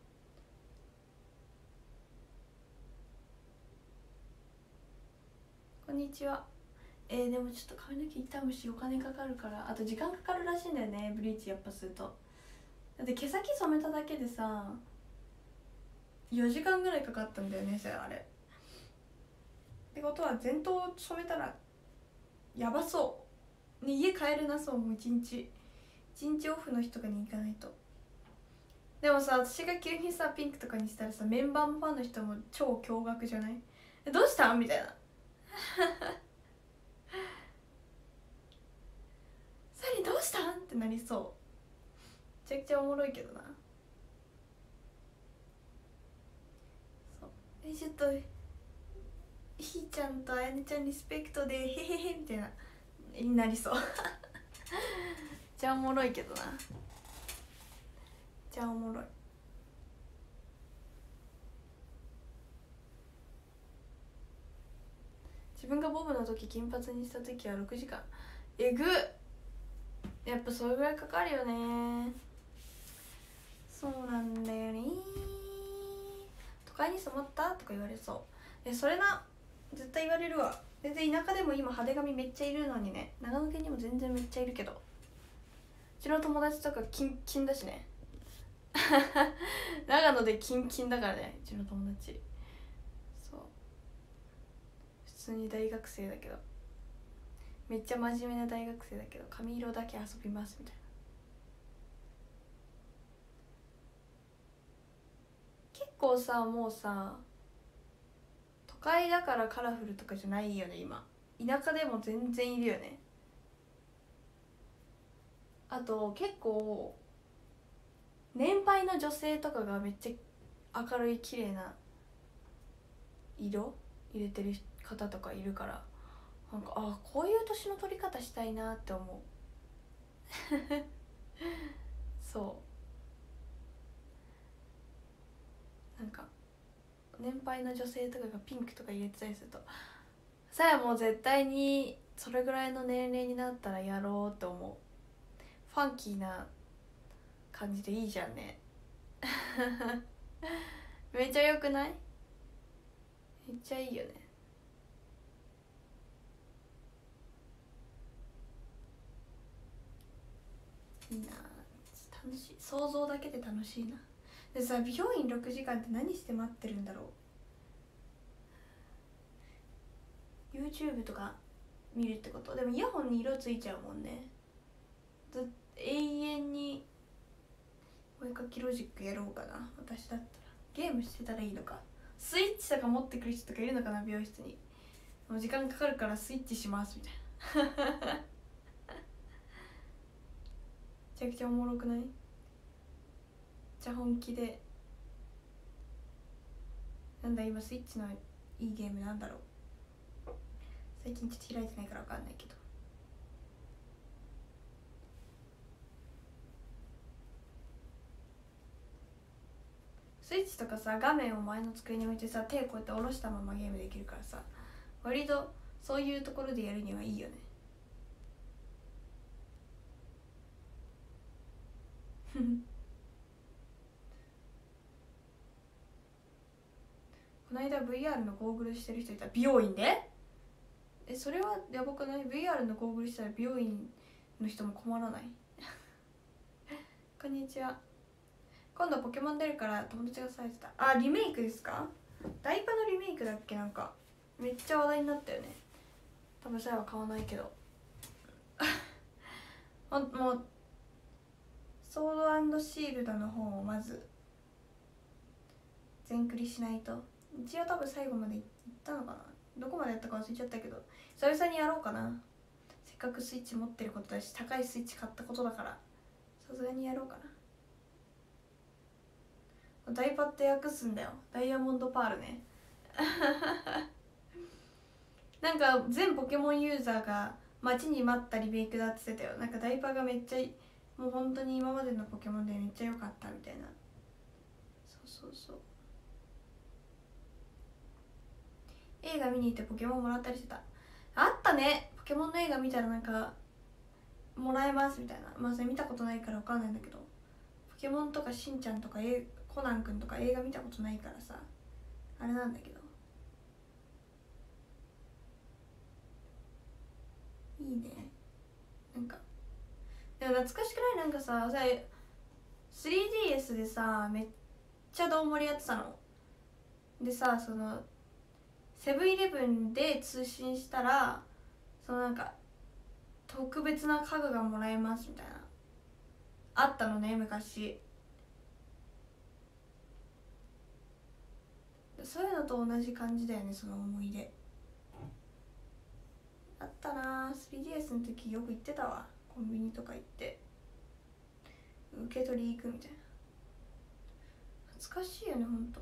こんにちは。でもちょっと髪の毛傷むしお金かかるからあと時間かかるらしいんだよねブリーチやっぱすると。だって毛先染めただけでさ4時間ぐらいかかったんだよねあれ。ってことは前頭染めたらやばそうね。家帰れなそう。もう一日オフの日とかに行かないと。でもさ私が急にさピンクとかにしたらさメンバーもファンの人も超驚愕じゃない？どうしたんみたいなサリーどうしたんってなりそう。めちゃくちゃおもろいけどな。そうちょっとひーちゃんとあやねちゃんリスペクトでへへへみたいなになりそうめっちゃおもろいけどな。めっちゃおもろい。自分がボブの時金髪にした時は6時間えぐっ。やっぱそれぐらいかかるよね。そうなんだよね。都会に染まったとか言われそう。それな絶対言われるわ。全然田舎でも今派手髪めっちゃいるのにね。長野県にも全然めっちゃいるけどうちの友達とかキンキンだしね長野でキンキンだからねうちの友達。そう普通に大学生だけどめっちゃ真面目な大学生だけど髪色だけ遊びますみたいな。結構さもうさ都会だからカラフルとかじゃないよね今。田舎でも全然いるよね。あと結構年配の女性とかがめっちゃ明るい綺麗な色入れてる方とかいるからなんかこういう年の取り方したいなって思うそうなんか年配の女性とかがピンクとか入れてたりするとさやもう絶対にそれぐらいの年齢になったらやろうって思う。ファンキーな感じでいいじゃんねめっちゃ良くない？めっちゃいいよね。いいな楽しい。想像だけで楽しいな。でさ、美容院6時間って何して待ってるんだろう。 YouTube とか見るってこと？でもイヤホンに色ついちゃうもんね。永遠にお絵かきロジックやろうかな。私だったらゲームしてたらいいのか。スイッチとか持ってくる人とかいるのかな、美容室に。もう時間かかるからスイッチしますみたいなめちゃくちゃおもろくない？めっちゃ本気で。なんだ今スイッチのいいゲームなんだろう。最近ちょっと開いてないから分かんないけど。スイッチとかさ、画面を前の机に置いてさ、手こうやって下ろしたままゲームできるからさ、割とそういうところでやるにはいいよねこの間 VR のゴーグルしてる人いた。美容院で？それはやばくない？ VR のゴーグルしたら美容院の人も困らないこんにちは。今度ポケモン出るから友達がされてた。あ、リメイクですか？ダイパのリメイクだっけ？なんかめっちゃ話題になったよね。多分それは買わないけどもうソード&シールドの方をまず全クリしないと。一応多分最後までいったのかな。どこまでやったか忘れちゃったけど、久々にやろうかな。せっかくスイッチ持ってることだし、高いスイッチ買ったことだから、さすがにやろうかな。ダイパって訳すんだよ。ダイヤモンドパールねなんか全ポケモンユーザーが待ちに待ったリメイクだって言ってたよ。なんかダイパがめっちゃ、もう本当に今までのポケモンでめっちゃ良かったみたいな。そうそうそう。映画見に行ってポケモンもらったりしてた。あったね。ポケモンの映画見たらなんかもらえますみたいな。まあそれ見たことないから分かんないんだけど、ポケモンとかしんちゃんとかコナンくんとか映画見たことないからさ、あれなんだけど、いいね。なんかでも懐かしくない？なんかさ 3DS でさ、めっちゃどん盛りやってたのでさ、そのセブンイレブンで通信したら、そのなんか特別な家具がもらえますみたいなあったのね、昔。そういうのと同じ感じだよね、その思い出。あったな。 3DS の時よく行ってたわ。コンビニとか行って受け取り行くみたいな。懐かしいよね、ほんと。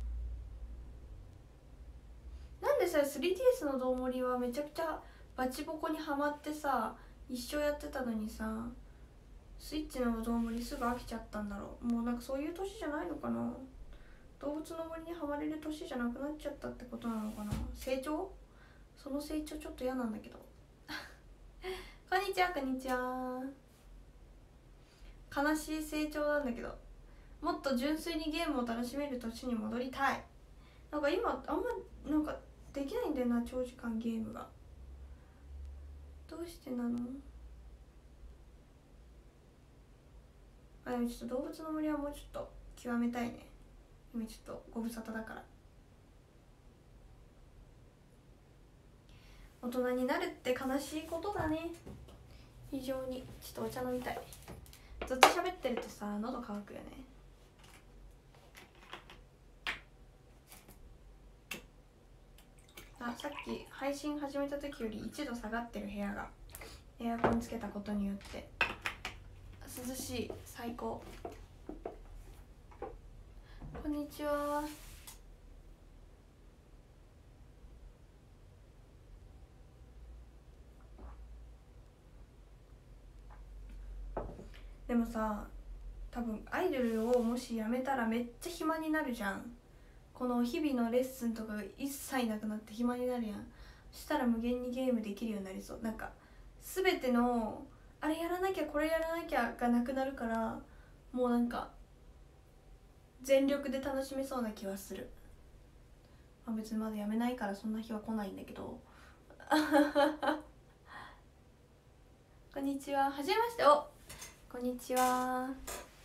なんでさ 3DS のどうもりはめちゃくちゃバチボコにはまってさ、一生やってたのにさ、スイッチのどうもりすぐ飽きちゃったんだろう。もうなんかそういう年じゃないのかな。動物の森にはまれる年じゃなくなっちゃったってことなのかな。成長？その成長ちょっと嫌なんだけどこんにちは、こんにちは。悲しい成長なんだけど、もっと純粋にゲームを楽しめる年に戻りたい。なんか今あんまなんかできないんだよな、長時間ゲームが。どうしてなの？あ、でもちょっと動物の森はもうちょっと極めたいね。今ちょっとご無沙汰だから。大人になるって悲しいことだね、非常に。ちょっとお茶飲みたい。ずっと喋ってるとさ、喉乾くよね。あ、さっき配信始めた時より1度下がってる部屋が、エアコンつけたことによって涼しい。最高。こんにちは。でもさ、多分アイドルをもしやめたらめっちゃ暇になるじゃん。この日々のレッスンとかが一切なくなって暇になるやん。そしたら無限にゲームできるようになりそう。なんか全てのあれやらなきゃこれやらなきゃがなくなるから、もうなんか全力で楽しめそうな気はする。まあ、別にまだやめないからそんな日は来ないんだけどこんにちは。はじめまして。お、こんにちは。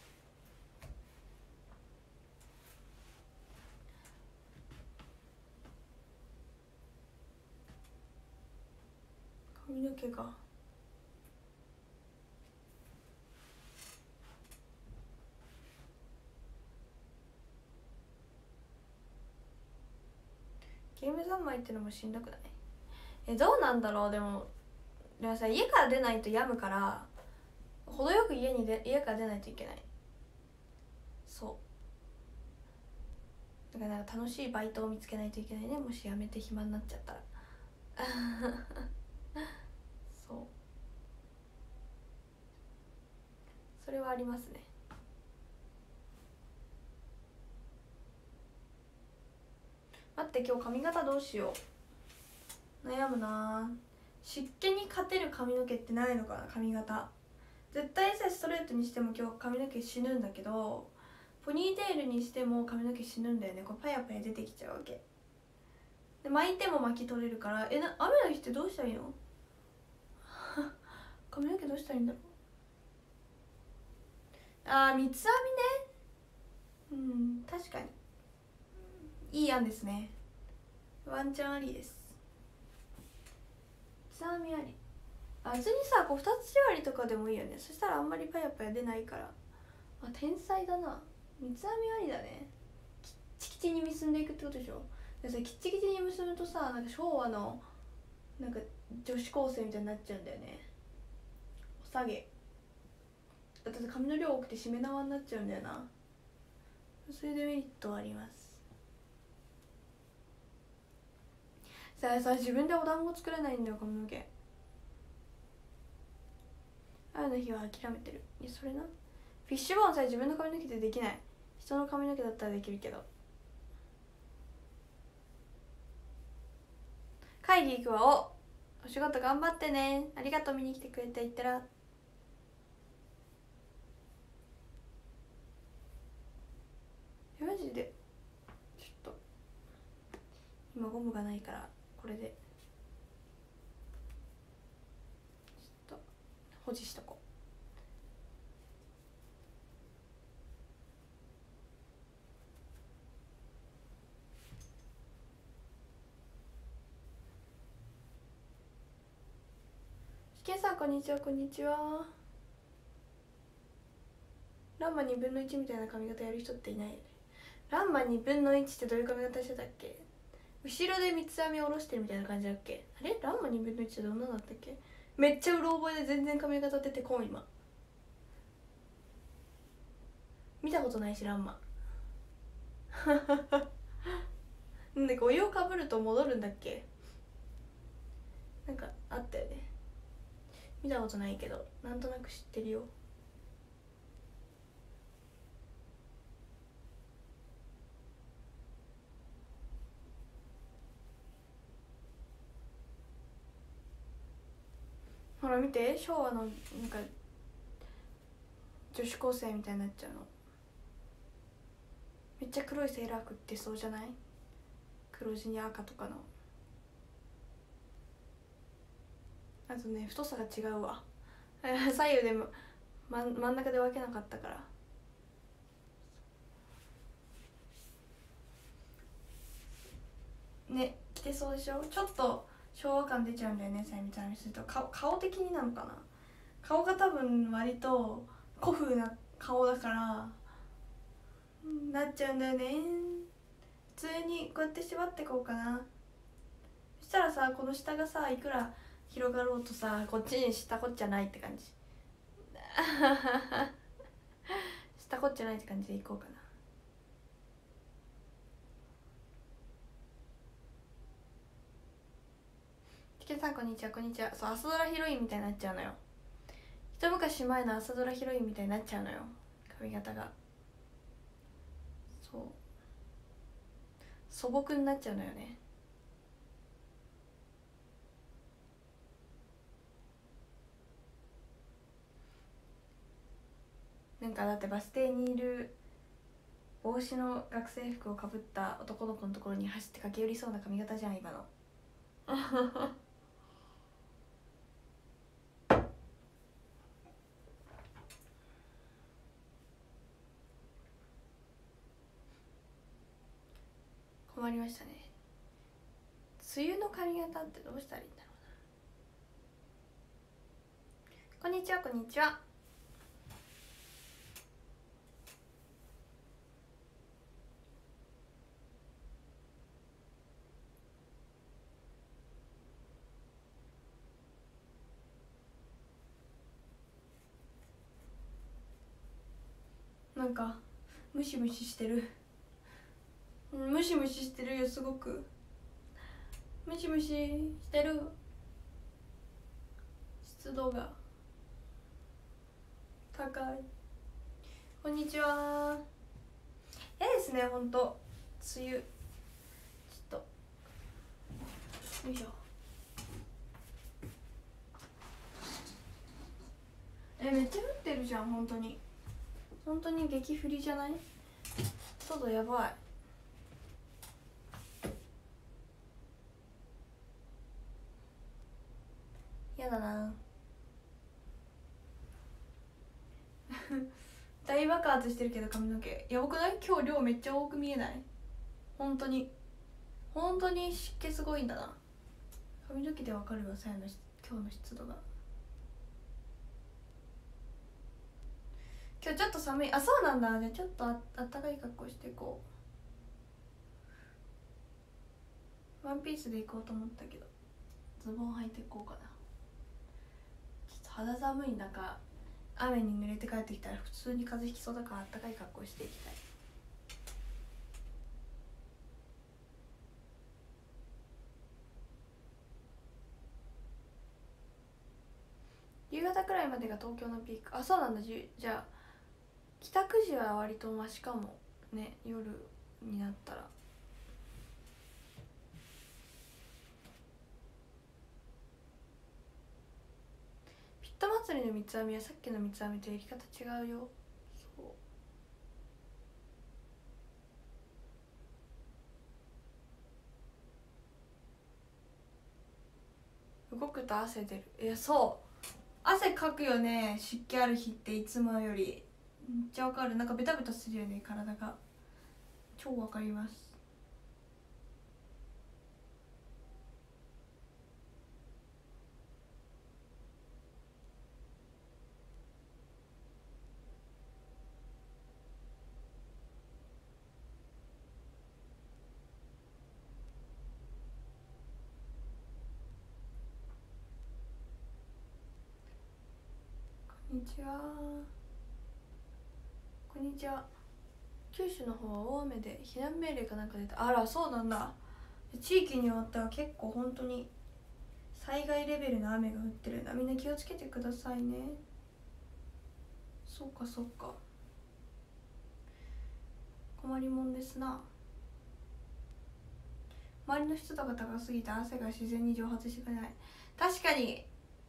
毛がゲーム三昧ってのもしんどくない？どうなんだろう。でもさ、家から出ないと病むから、程よく家から出ないといけない。そうだからなんか楽しいバイトを見つけないといけないね、もし辞めて暇になっちゃったらそうそれはありますね。待って、今日髪型どうしよう。悩むな。湿気に勝てる髪の毛ってないのかな。髪型絶対さ、ストレートにしても今日髪の毛死ぬんだけど、ポニーテールにしても髪の毛死ぬんだよね。こうパヤパヤ出てきちゃうわけで、巻いても巻き取れるから。雨の日ってどうしたらいいの髪の毛どうしたらいいんだろう。あー、三つ編みね。確かにいい案ですね。ワンチャンありです。三つ編みあり。別にさ、こう2つ縛りとかでもいいよね。そしたらあんまりパヤパヤ出ないから。天才だな。三つ編みありだね。キッチキチに結んでいくってことでしょ。でさ、キッチキチに結ぶとさ、なんか昭和のなんか女子高生みたいになっちゃうんだよね。お下げだって髪の量多くてしめ縄になっちゃうんだよな。そういうデメリットはあります。さ、自分でお団子作れないんだよ、髪の毛。雨の日は諦めてる。いや、それな、フィッシュボーンさえ自分の髪の毛でできない。人の髪の毛だったらできるけど。会議行くわ。お仕事頑張ってね。ありがとう、見に来てくれて。いってら。マジでちょっと今ゴムがないからこれでちょっと保持しとこう。しけさんこんにちは。こんにちは。ランマ2分の1みたいな髪型やる人っていないよね。ランマ2分の1ってどういう髪型してたっけ。後ろで三つ編み下ろしてるみたいな感じだっけ。あれ、ランマ2分の1ってどんなだったっけ。めっちゃうろ覚えで全然髪型出てこん。今見たことないし、ランマなんでお湯をかぶると戻るんだっけ。なんかあったよね。見たことないけどなんとなく知ってるよ。ほら見て、昭和のなんか女子高生みたいになっちゃうの。めっちゃ黒いセーラー服ってそうじゃない。黒地に赤とかの。あとね、太さが違うわ左右でも、真ん中で分けなかったから。ね、着てそうでしょ。ちょっと昭和感出ちゃうんだよね、さゆみちゃんにすると。顔的になのかな。顔が多分割と古風な顔だからなっちゃうんだよね。普通にこうやって縛ってこうかな。そしたらさ、この下がさ、いくら広がろうとさ、こっちにしたこっちゃないって感じしたこっちゃないって感じでいこうかな。チケさんこんにちは。こんにちは。そう、朝ドラヒロインみたいになっちゃうのよ。一昔前の朝ドラヒロインみたいになっちゃうのよ、髪型が。そう、素朴になっちゃうのよね。なんかだってバス停にいる帽子の学生服をかぶった男の子のところに走って駆け寄りそうな髪型じゃん、今の困りましたね。梅雨の髪型ってどうしたらいいんだろこんにちはこんにちは。なんかムシムシしてる。ムシムシしてるよ、すごくムシムシしてる。湿度が高い。こんにちは。嫌ですね、ほんと梅雨。ちょっとよいしょ。めっちゃ降ってるじゃん、ほんとに本当に激降りじゃない？外やばい。やだな大爆発してるけど髪の毛やばくない？今日量めっちゃ多く見えない？本当に本当に湿気すごいんだな。髪の毛でわかるわ、さやの今日の湿度が。今日ちょっと寒い。あ、そうなんだ。じゃあちょっとあったかい格好していこう。ワンピースで行こうと思ったけどズボン履いていこうかな。ちょっと肌寒い中雨に濡れて帰ってきたら普通に風邪ひきそうだからあったかい格好していきたい。夕方くらいまでが東京のピーク。あ、そうなんだ。じゃあ帰宅時は割とマシかもね、夜になったら。ピット祭りの三つ編みはさっきの三つ編みとやり方違うよ。そう動くと汗出る。いや、そう汗かくよね、湿気ある日っていつもより。めっちゃわかる。なんかベタベタするよね、体が。超わかります。こんにちは。こんにちは。九州の方は大雨で避難命令かなんか出た。あら、そうなんだ。地域によっては結構本当に災害レベルの雨が降ってるんだ。みんな気をつけてくださいね。そうかそうか、困りもんですな。周りの湿度が高すぎて汗が自然に蒸発してくれない。確かに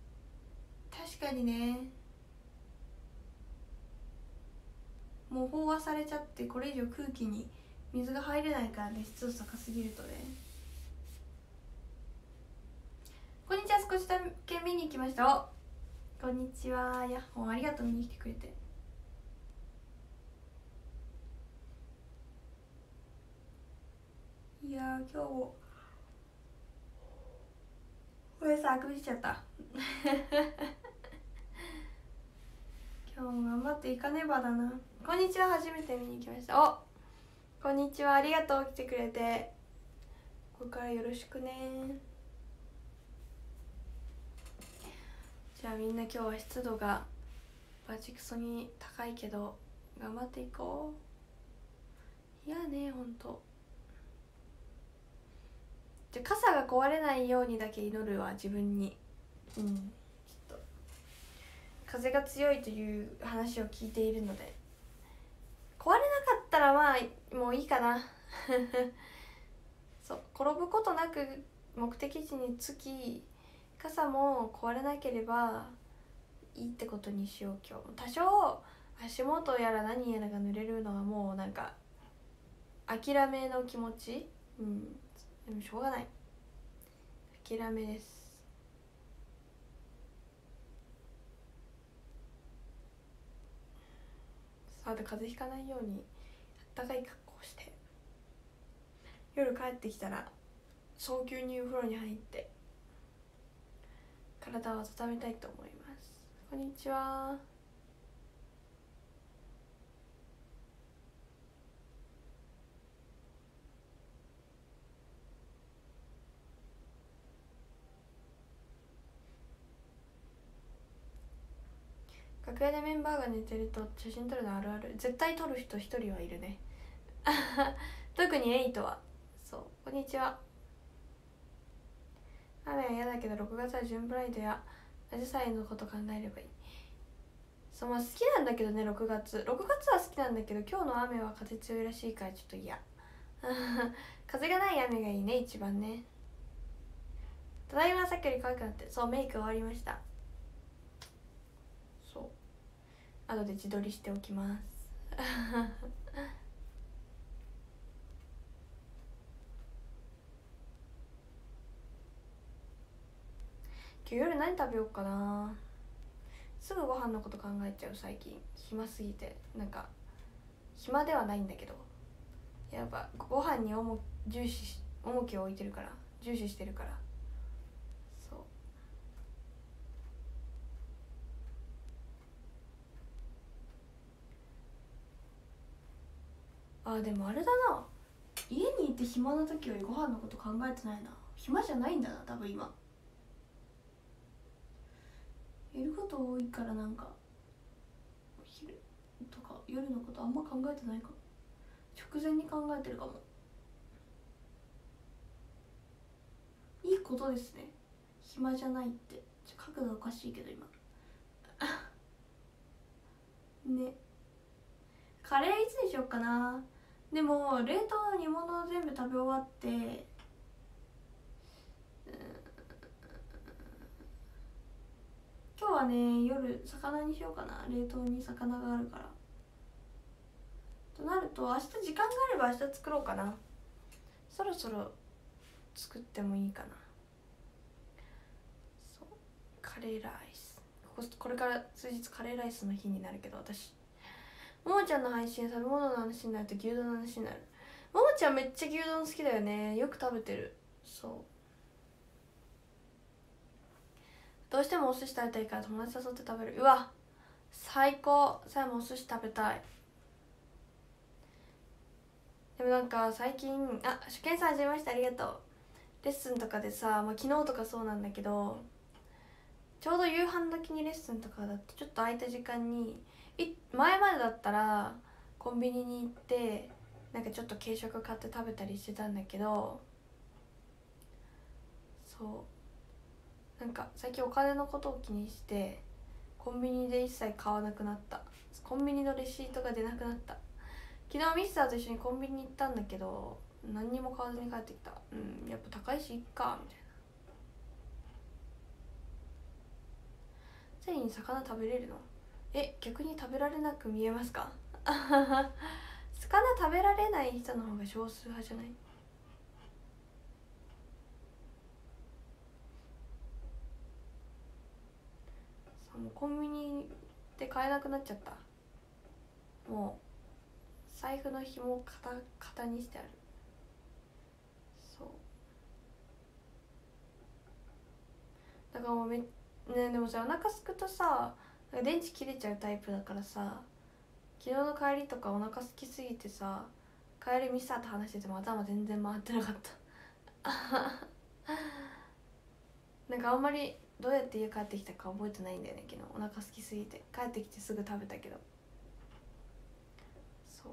ね。もう飽和されちゃってこれ以上空気に水が入れないからね、湿度高すぎるとね。こんにちは。少しだけ見に来ました。こんにちは。いや、もうありがとう、見に来てくれて。いやー、今日もこれさ、あくびしちゃった今日も頑張っていかねばだな。こんにちは。初めて見に来ました。お、こんにちは。ありがとう、来てくれて。これからよろしくね。じゃあみんな今日は湿度がバチクソに高いけど頑張っていこう。いやね、ほんと。じゃあ傘が壊れないようにだけ祈るわ、自分に。ちょっと風が強いという話を聞いているので、壊れなかったらまあもういいかなそう、転ぶことなく目的地に着き、傘も壊れなければいいってことにしよう。今日多少足元やら何やらが濡れるのはもうなんか諦めの気持ち、でもしょうがない、諦めです。さあ、で風邪ひかないようにあったかい格好して、夜帰ってきたら早急にお風呂に入って体を温めたいと思います。 こんにちは。楽屋でメンバーが寝てると写真撮るのあるある。絶対撮る人一人はいるね特にエイトは。そう、こんにちは。雨は嫌だけど6月はジューンブライドやアジサイのこと考えればいい。そう、まあ好きなんだけどね。6月は好きなんだけど、今日の雨は風強いらしいからちょっと嫌風がない雨がいいね、一番ね。ただいま、さっきより可愛くなって。そう、メイク終わりました。そう、後で自撮りしておきます今日夜何食べようかな。すぐご飯のこと考えちゃう最近。暇すぎて。なんか暇ではないんだけど、やっぱご飯に重きを置いてるから、重視してるから。そう。あ、でもあれだな、家にいて暇な時よりご飯のこと考えてないな。暇じゃないんだな、多分今。やること多いから、なんかお昼とか夜のことあんま考えてないかも。直前に考えてるかも。いいことですね、暇じゃないって。角度おかしいけど今ね。カレーいつにしよっかな。でも冷凍の煮物を全部食べ終わって、今日はね夜魚にしようかな。冷凍に魚があるから。となると明日時間があれば明日作ろうかな。そろそろ作ってもいいかな。そう、カレーライス。これから数日カレーライスの日になるけど、私ももちゃんの配信食べ物の話になると牛丼の話になる。ももちゃんめっちゃ牛丼好きだよね。よく食べてる。そう、どうしてもお寿司食べたいから友達誘って食べる。うわ最高。さやもお寿司食べたい。でもなんか最近、初見さんはじめまして、ありがとう。レッスンとかでさ、昨日とかそうなんだけど、ちょうど夕飯時にレッスンとかだとちょっと空いた時間に、前までだったらコンビニに行ってなんかちょっと軽食買って食べたりしてたんだけど、そうなんか最近お金のことを気にしてコンビニで一切買わなくなった。コンビニのレシートが出なくなった。昨日ミスターと一緒にコンビニ行ったんだけど何にも買わずに帰ってきた。やっぱ高いしいっかみたいな。ゼリーに魚食べれるの？逆に食べられなく見えますか魚食べられない人の方が少数派じゃない？もうコンビニで買えなくなっちゃった。もう財布の紐を型にしてある。そうだからもうね、でもさ、お腹すくとさ電池切れちゃうタイプだからさ、昨日の帰りとかお腹すきすぎてさ、帰りミサと話してても頭全然回ってなかったなんかあんまりどうやって家帰ってきたか覚えてないんだよね。昨日お腹空きすぎて帰ってきてすぐ食べたけど。そう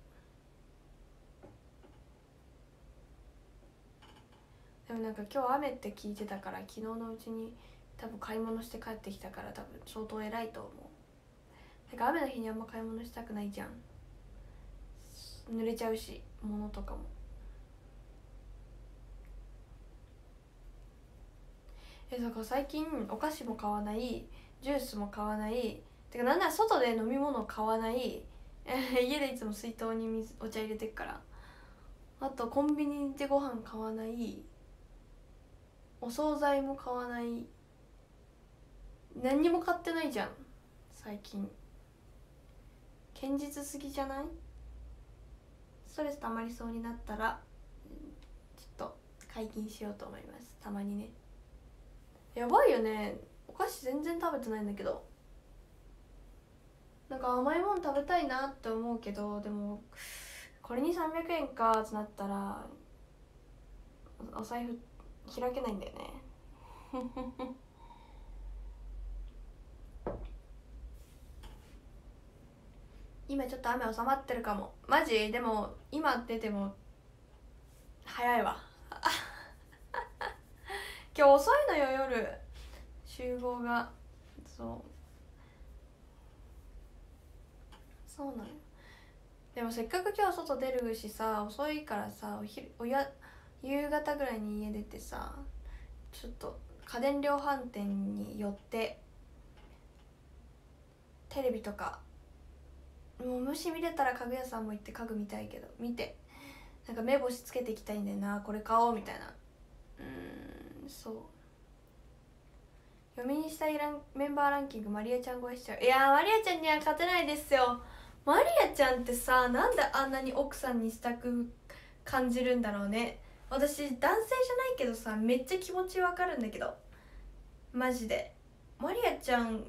でもなんか今日雨って聞いてたから、昨日のうちに多分買い物して帰ってきたから、多分相当偉いと思う。なんか雨の日にあんま買い物したくないじゃん。濡れちゃうし物とかも。だから最近お菓子も買わない、ジュースも買わない、てかなんなら外で飲み物を買わない家でいつも水筒にお茶入れてっから。あとコンビニでご飯買わない、お惣菜も買わない、何にも買ってないじゃん最近。堅実すぎじゃない？ストレス溜まりそうになったらちょっと解禁しようと思います。たまにね。やばいよね、お菓子全然食べてないんだけど。 なんか甘いもん食べたいなって思うけど、でもこれに300円かってなったらお財布開けないんだよね今ちょっと雨収まってるかも。マジでも今出ても早いわ今日遅いのよ、夜集合が。そうなのよ。でもせっかく今日外出るしさ、遅いからさ、夕方ぐらいに家出てさ、ちょっと家電量販店に寄ってテレビとか、もうもし見れたら家具屋さんも行って家具見たいけど、見てなんか目星つけていきたいんだよな、これ買おうみたいな。そう読みにしたいメンバーランキングマリアちゃん超えしちゃう。いやー、マリアちゃんには勝てないですよ。マリアちゃんってさ、なんであんなに奥さんにしたく感じるんだろうね。私男性じゃないけどさ、めっちゃ気持ちわかるんだけど、マジでマリアちゃん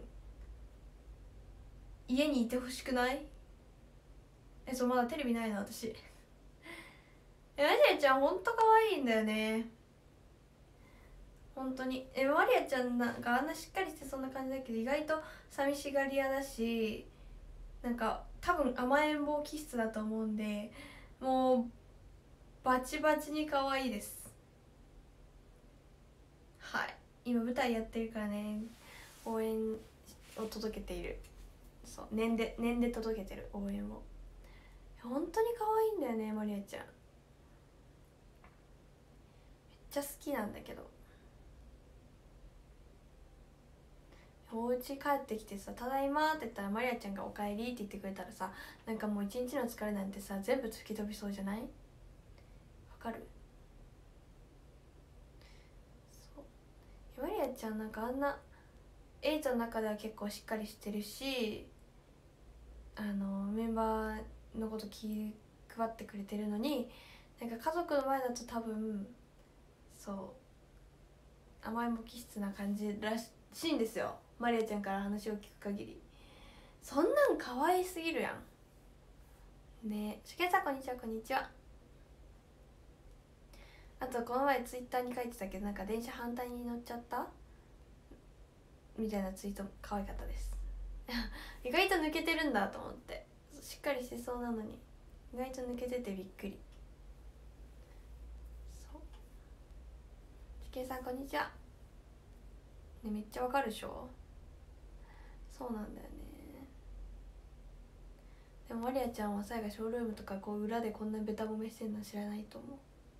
家にいてほしくない？そう、まだテレビないの私マリアちゃんほんと可愛いんだよね、本当に。マリアちゃんなんかあんなしっかりしてそんな感じだけど、意外と寂しがり屋だし、なんか多分甘えん坊気質だと思うんで、もうバチバチに可愛いです。はい、今舞台やってるからね、応援を届けている。そう、念で届けてる応援を。本当に可愛いんだよね、マリアちゃん。めっちゃ好きなんだけど、お家帰ってきてさ、ただいまって言ったらマリアちゃんがおかえりって言ってくれたらさ、なんかもう一日の疲れなんてさ全部吹き飛びそうじゃない？わかる？そう、マリアちゃんなんかあんなエイトの中では結構しっかりしてるし、メンバーのこと気配ってくれてるのに、なんか家族の前だと多分そう甘えん坊気質な感じらしいんですよ、マリアちゃんから話を聞く限り。そんなん可愛すぎるやんね。しげさんこんにちは。こんにちは。あとこの前ツイッターに書いてたけど、なんか電車反対に乗っちゃったみたいなツイート可愛かったです意外と抜けてるんだと思って、しっかりしてそうなのに意外と抜けててびっくり。そう、しげさんこんにちは、ね、めっちゃわかるでしょ。そうなんだよね。でもマリアちゃんはさやがショールームとかこう裏でこんなベタ褒めしてんの知らないと思う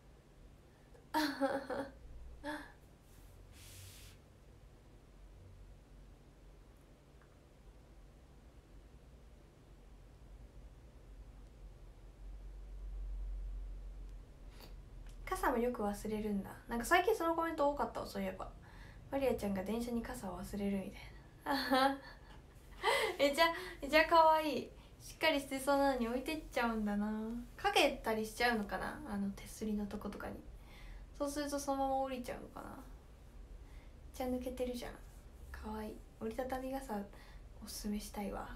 傘もよく忘れるんだ。なんか最近そのコメント多かったわ、そういえば。マリアちゃんが電車に傘を忘れるみたいなじゃあかわいい。しっかりしてそうなのに置いてっちゃうんだな。かけたりしちゃうのかな、手すりのとことかに。そうするとそのまま降りちゃうのかな。じゃあ抜けてるじゃん、かわいい。折りたたみ傘おすすめしたいわ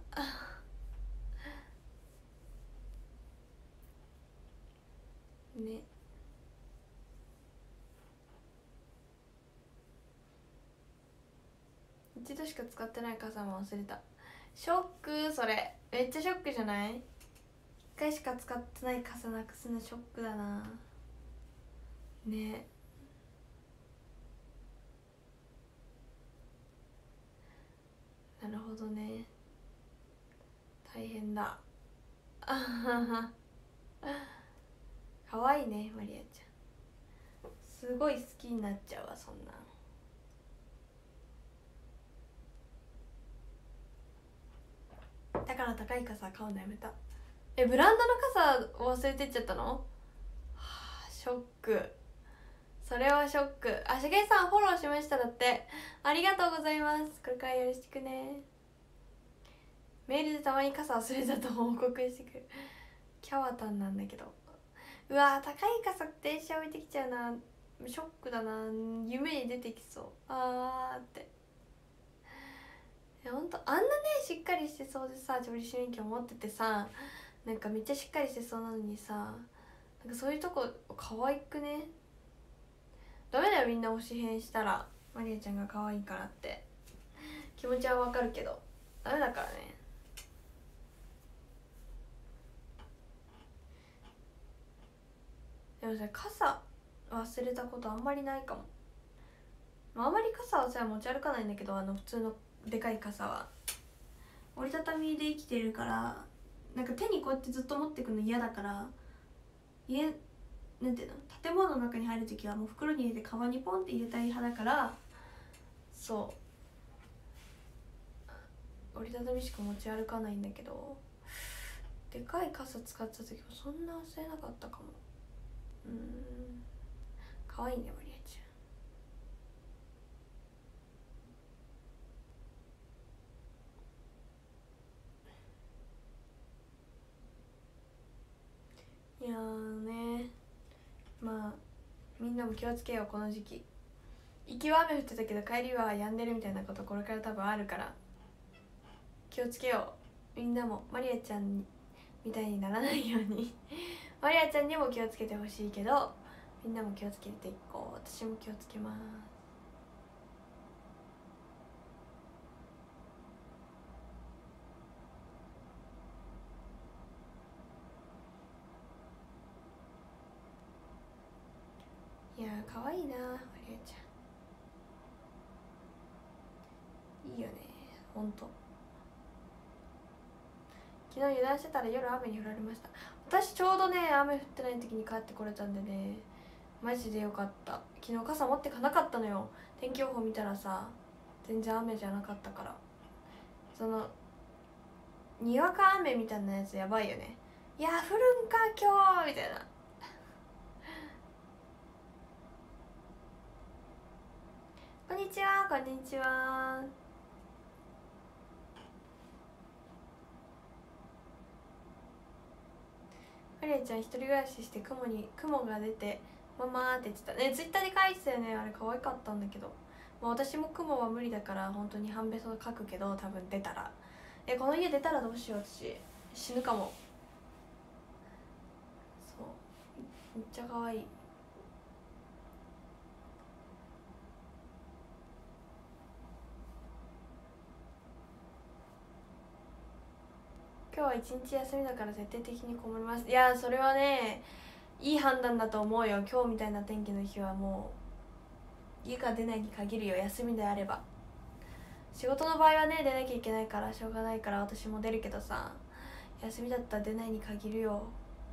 ね。一度しか使ってない傘も忘れた。ショック、それめっちゃショックじゃない？一回しか使ってない傘なくすのショックだなね。なるほどね、大変だあははかわいいね、マリアちゃん。すごい好きになっちゃうわ、そんな。だから高い傘買うのやめた。ブランドの傘を忘れてっちゃったの？はあ、ショック。それはショック。あ、しげさんフォローしましただって。ありがとうございます。これからよろしくね。メールでたまに傘忘れたと報告してくる。キャワタンなんだけど。うわー、高い傘電車置いてきちゃうな。ショックだな。夢に出てきそう。あーって。 やほんとあんなねしっかりしてそうでさ、調理師免許持っててさ、なんかめっちゃしっかりしてそうなのにさ、なんかそういうとこ可愛くね。ダメだよみんな推し変したら、マリアちゃんが可愛いからって気持ちはわかるけどダメだからね。でもさ、傘忘れたことあんまりないかも。あんまり傘はさ持ち歩かないんだけど、普通のでかい傘は折りたたみで生きてるから、なんか手にこうやってずっと持ってくの嫌だから、なんていうの、建物の中に入るときはもう袋に入れてカバンにポンって入れたい派だから、そう折りたたみしか持ち歩かないんだけど、でかい傘使ってた時はそんな忘れなかったかも。かわいいねマリアちゃん。いやーね、まあみんなも気をつけようこの時期。行きは雨降ってたけど帰りは止んでるみたいなことこれから多分あるから気をつけよう。みんなもマリアちゃんみたいにならないようにマリアちゃんにも気をつけてほしいけど、みんなも気をつけていこう。私も気をつけます。いやー可愛いなマリアちゃん、いいよねほんと。昨日油断してたら夜雨に降られました。私ちょうどね雨降ってない時に帰ってこれたんでね、マジでよかった。昨日傘持ってかなかったのよ。天気予報見たらさ全然雨じゃなかったから、そのにわか雨みたいなやつやばいよね。いや降るんか今日みたいな。こんにちはこんにちは。マリアちゃん一人暮らしして雲が出てママーって言ってたね。ツイッターで書いてたよね。あれ可愛かったんだけど、まあ、私も雲は無理だから本当に半べそ書くけど、多分出たらこの家出たらどうしよう、私死ぬかも。そうめっちゃ可愛い。今日は一日休みだから徹底的にこもります。いやそれはねいい判断だと思うよ。今日みたいな天気の日はもう家から出ないに限るよ、休みであれば。仕事の場合はね出なきゃいけないからしょうがないから私も出るけどさ、休みだったら出ないに限るよ。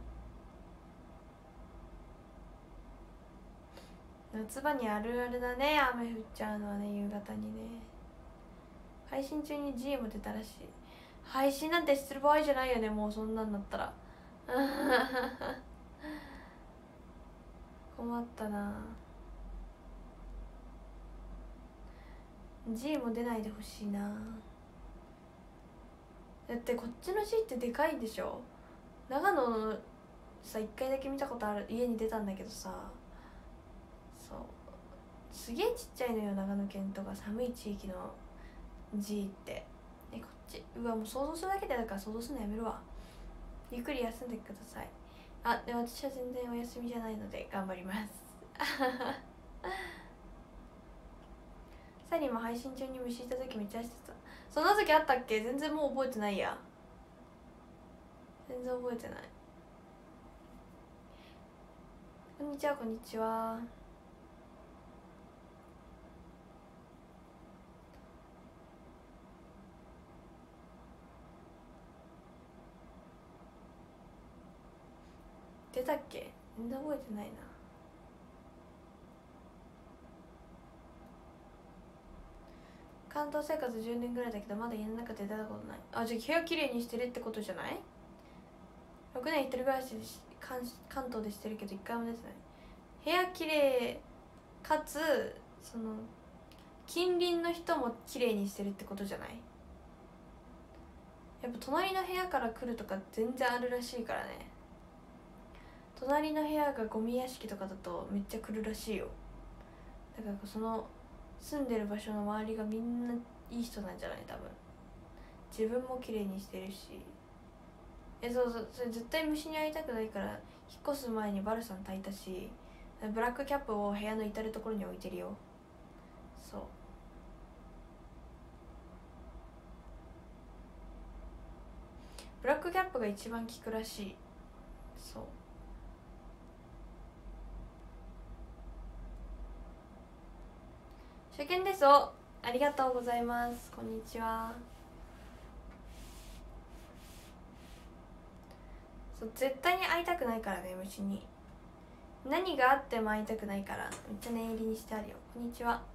夏場にあるあるだね、雨降っちゃうのはね、夕方にね。配信中に G も出たらしい。配信なんてしてる場合じゃないよね、もうそんなんだったら困ったな。 G も出ないでほしいな。だってこっちの G ってでかいでしょ。長野のさ1回だけ見たことある、家に出たんだけどさ、そうすげえちっちゃいのよ、長野県とか寒い地域の G って。こっちうわもう想像するだけでだから想像するのやめるわ。ゆっくり休んでください。で私は全然お休みじゃないので頑張りますサリーも配信中に虫いた時めっちゃしてた。そんな時あったっけ？全然もう覚えてないや。全然覚えてない。こんにちはこんにちは。出たっけ？全然覚えてないな。関東生活10年ぐらいだけどまだ家の中で出たことない。じゃあ部屋きれいにしてるってことじゃない？ 6 年一人暮らしで関東でしてるけど1回も出てない。部屋きれいかつその近隣の人もきれいにしてるってことじゃない？やっぱ隣の部屋から来るとか全然あるらしいからね。隣の部屋がゴミ屋敷とかだとめっちゃ来るらしいよ。だからその住んでる場所の周りがみんないい人なんじゃない？多分自分も綺麗にしてるし、そうそう、それ絶対虫に会いたくないから引っ越す前にバルサン炊いたし、ブラックキャップを部屋の至る所に置いてるよ。そう、ブラックキャップが一番効くらしい。そう、初見です。お、ありがとうございます。こんにちは。そう、絶対に会いたくないからね、虫に。何があっても会いたくないから、めっちゃ念入りにしてあるよ。こんにちは。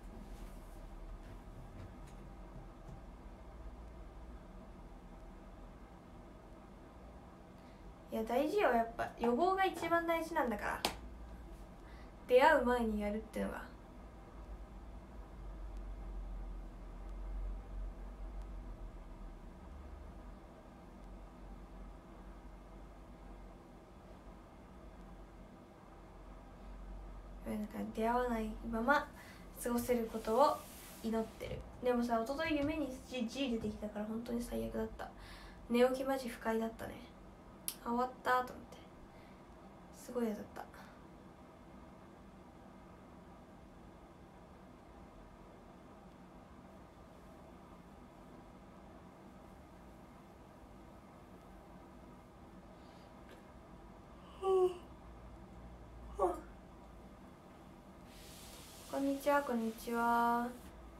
いや大事よ、やっぱ予防が一番大事なんだから。出会う前にやるってのが。なんか出会わないまま過ごせることを祈ってる。でもさ、一昨日夢に G 出てきたから本当に最悪だった。寝起きマジ不快だったね。終わったと思ってすごい嫌だった。こんにちは、こんにちは。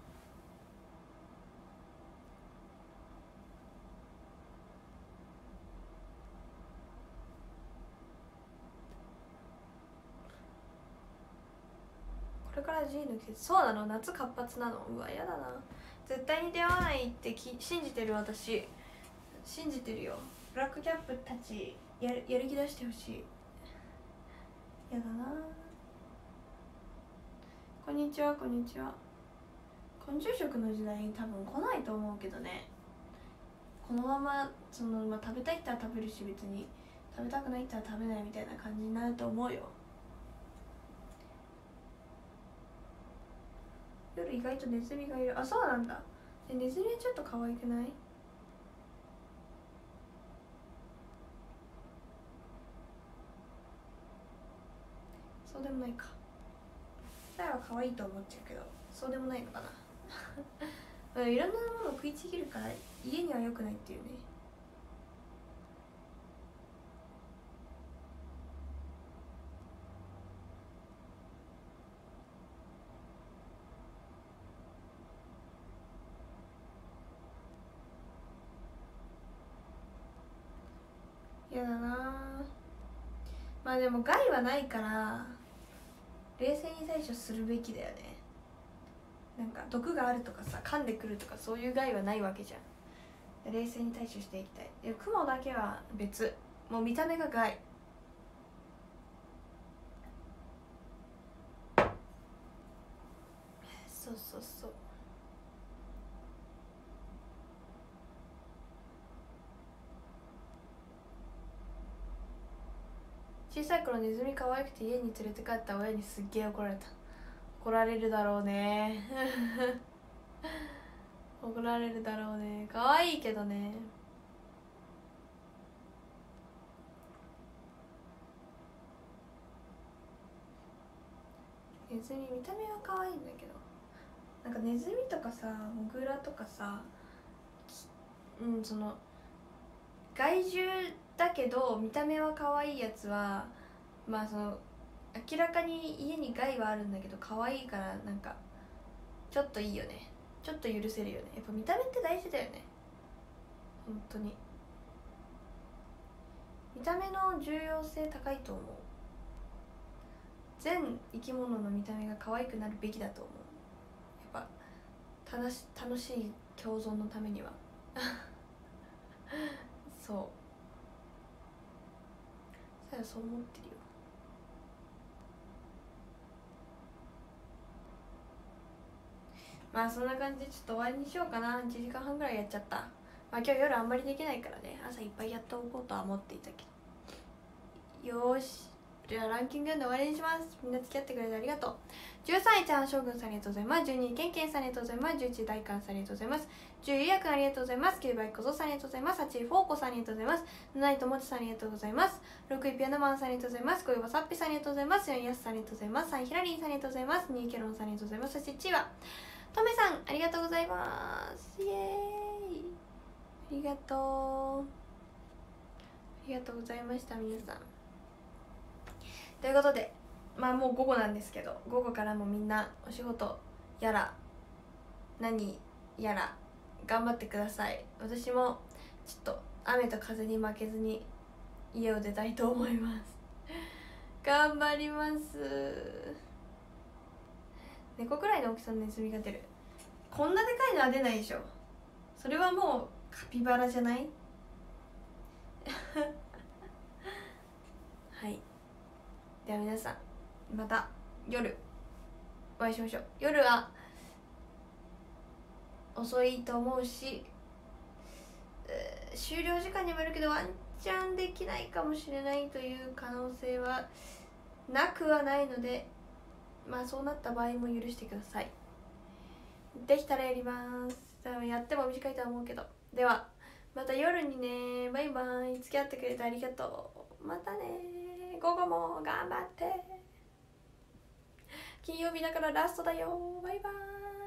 これから G の季節。そうなの、夏活発なの。うわ、やだな。絶対に出会わないって信じてる。私信じてるよ。ブラックキャップたちやる気出してほしい。やだな。こんにちは、こんにちは。昆虫食の時代に多分来ないと思うけどね。このままその、食べたいったら食べるし、別に食べたくないったら食べないみたいな感じになると思うよ。夜意外とネズミがいる。あ、そうなんだ。ネズミはちょっと可愛くない？そうでもないか。さやは可愛いと思っちゃうけど、そうでもないのかな。いろんなものを食いちぎるから家には良くないっていうね。嫌だな。まあでも害はないから冷静に対処するべきだよね。なんか毒があるとかさ、噛んでくるとかそういう害はないわけじゃん。冷静に対処していきたい。で雲だけは別、もう見た目が害。そうそうそう。小さい頃ネズミ可愛くて家に連れて帰った親にすっげえ怒られた。怒られるだろうね。怒られるだろうね。可愛いけどね。ネズミ見た目は可愛いんだけど、なんかネズミとかさ、モグラとかさ、その害獣だけど見た目は可愛いやつは、まあその明らかに家に害はあるんだけど可愛いから、なんかちょっといいよね。ちょっと許せるよね。やっぱ見た目って大事だよね、本当に。見た目の重要性高いと思う。全生き物の見た目が可愛くなるべきだと思う。やっぱ楽しい共存のためには。そうさや、そう思ってるよ。まあそんな感じでちょっと終わりにしようかな。1時間半ぐらいやっちゃった。まあ今日夜あんまりできないからね、朝いっぱいやっておこうとは思っていたけど。よーし、 じゃあランキングで終わりにします。みんな付き合ってくれてありがとう。13位チャン将軍さんありがとうございます。12位ケンケンさんありがとうございます。11位大観さんありがとうございます。10位ゆうやくんありがとうございます。9位小僧さんありがとうございます。8位フォーコさんありがとうございます。7位ともちさんありがとうございます。6位ピアノマンさんありがとうございます。5位わさっぴさんありがとうございます。4位やすさんありがとうございます。3位ひらりんさんありがとうございます。2位ケロンさんありがとうございます。そして1位はとめさんありがとうございます。イエーイ、ありがとう、ありがとうございました皆さん。ということでまあもう午後なんですけど、午後からもみんなお仕事やら何やら頑張ってください。私もちょっと雨と風に負けずに家を出たいと思います頑張ります。猫くらいの大きさのネズミが出る。こんなでかいのは出ないでしょ。それはもうカピバラじゃないはい、では皆さんまた夜お会いしましょう。夜は遅いと思うし、終了時間にもよるけどワンチャンできないかもしれないという可能性はなくはないので、まあそうなった場合も許してください。できたらやります。多分やっても短いとは思うけど。ではまた夜にね。バイバイ。付き合ってくれてありがとう。またね。午後も頑張って。金曜日だからラストだよ。バイバイ。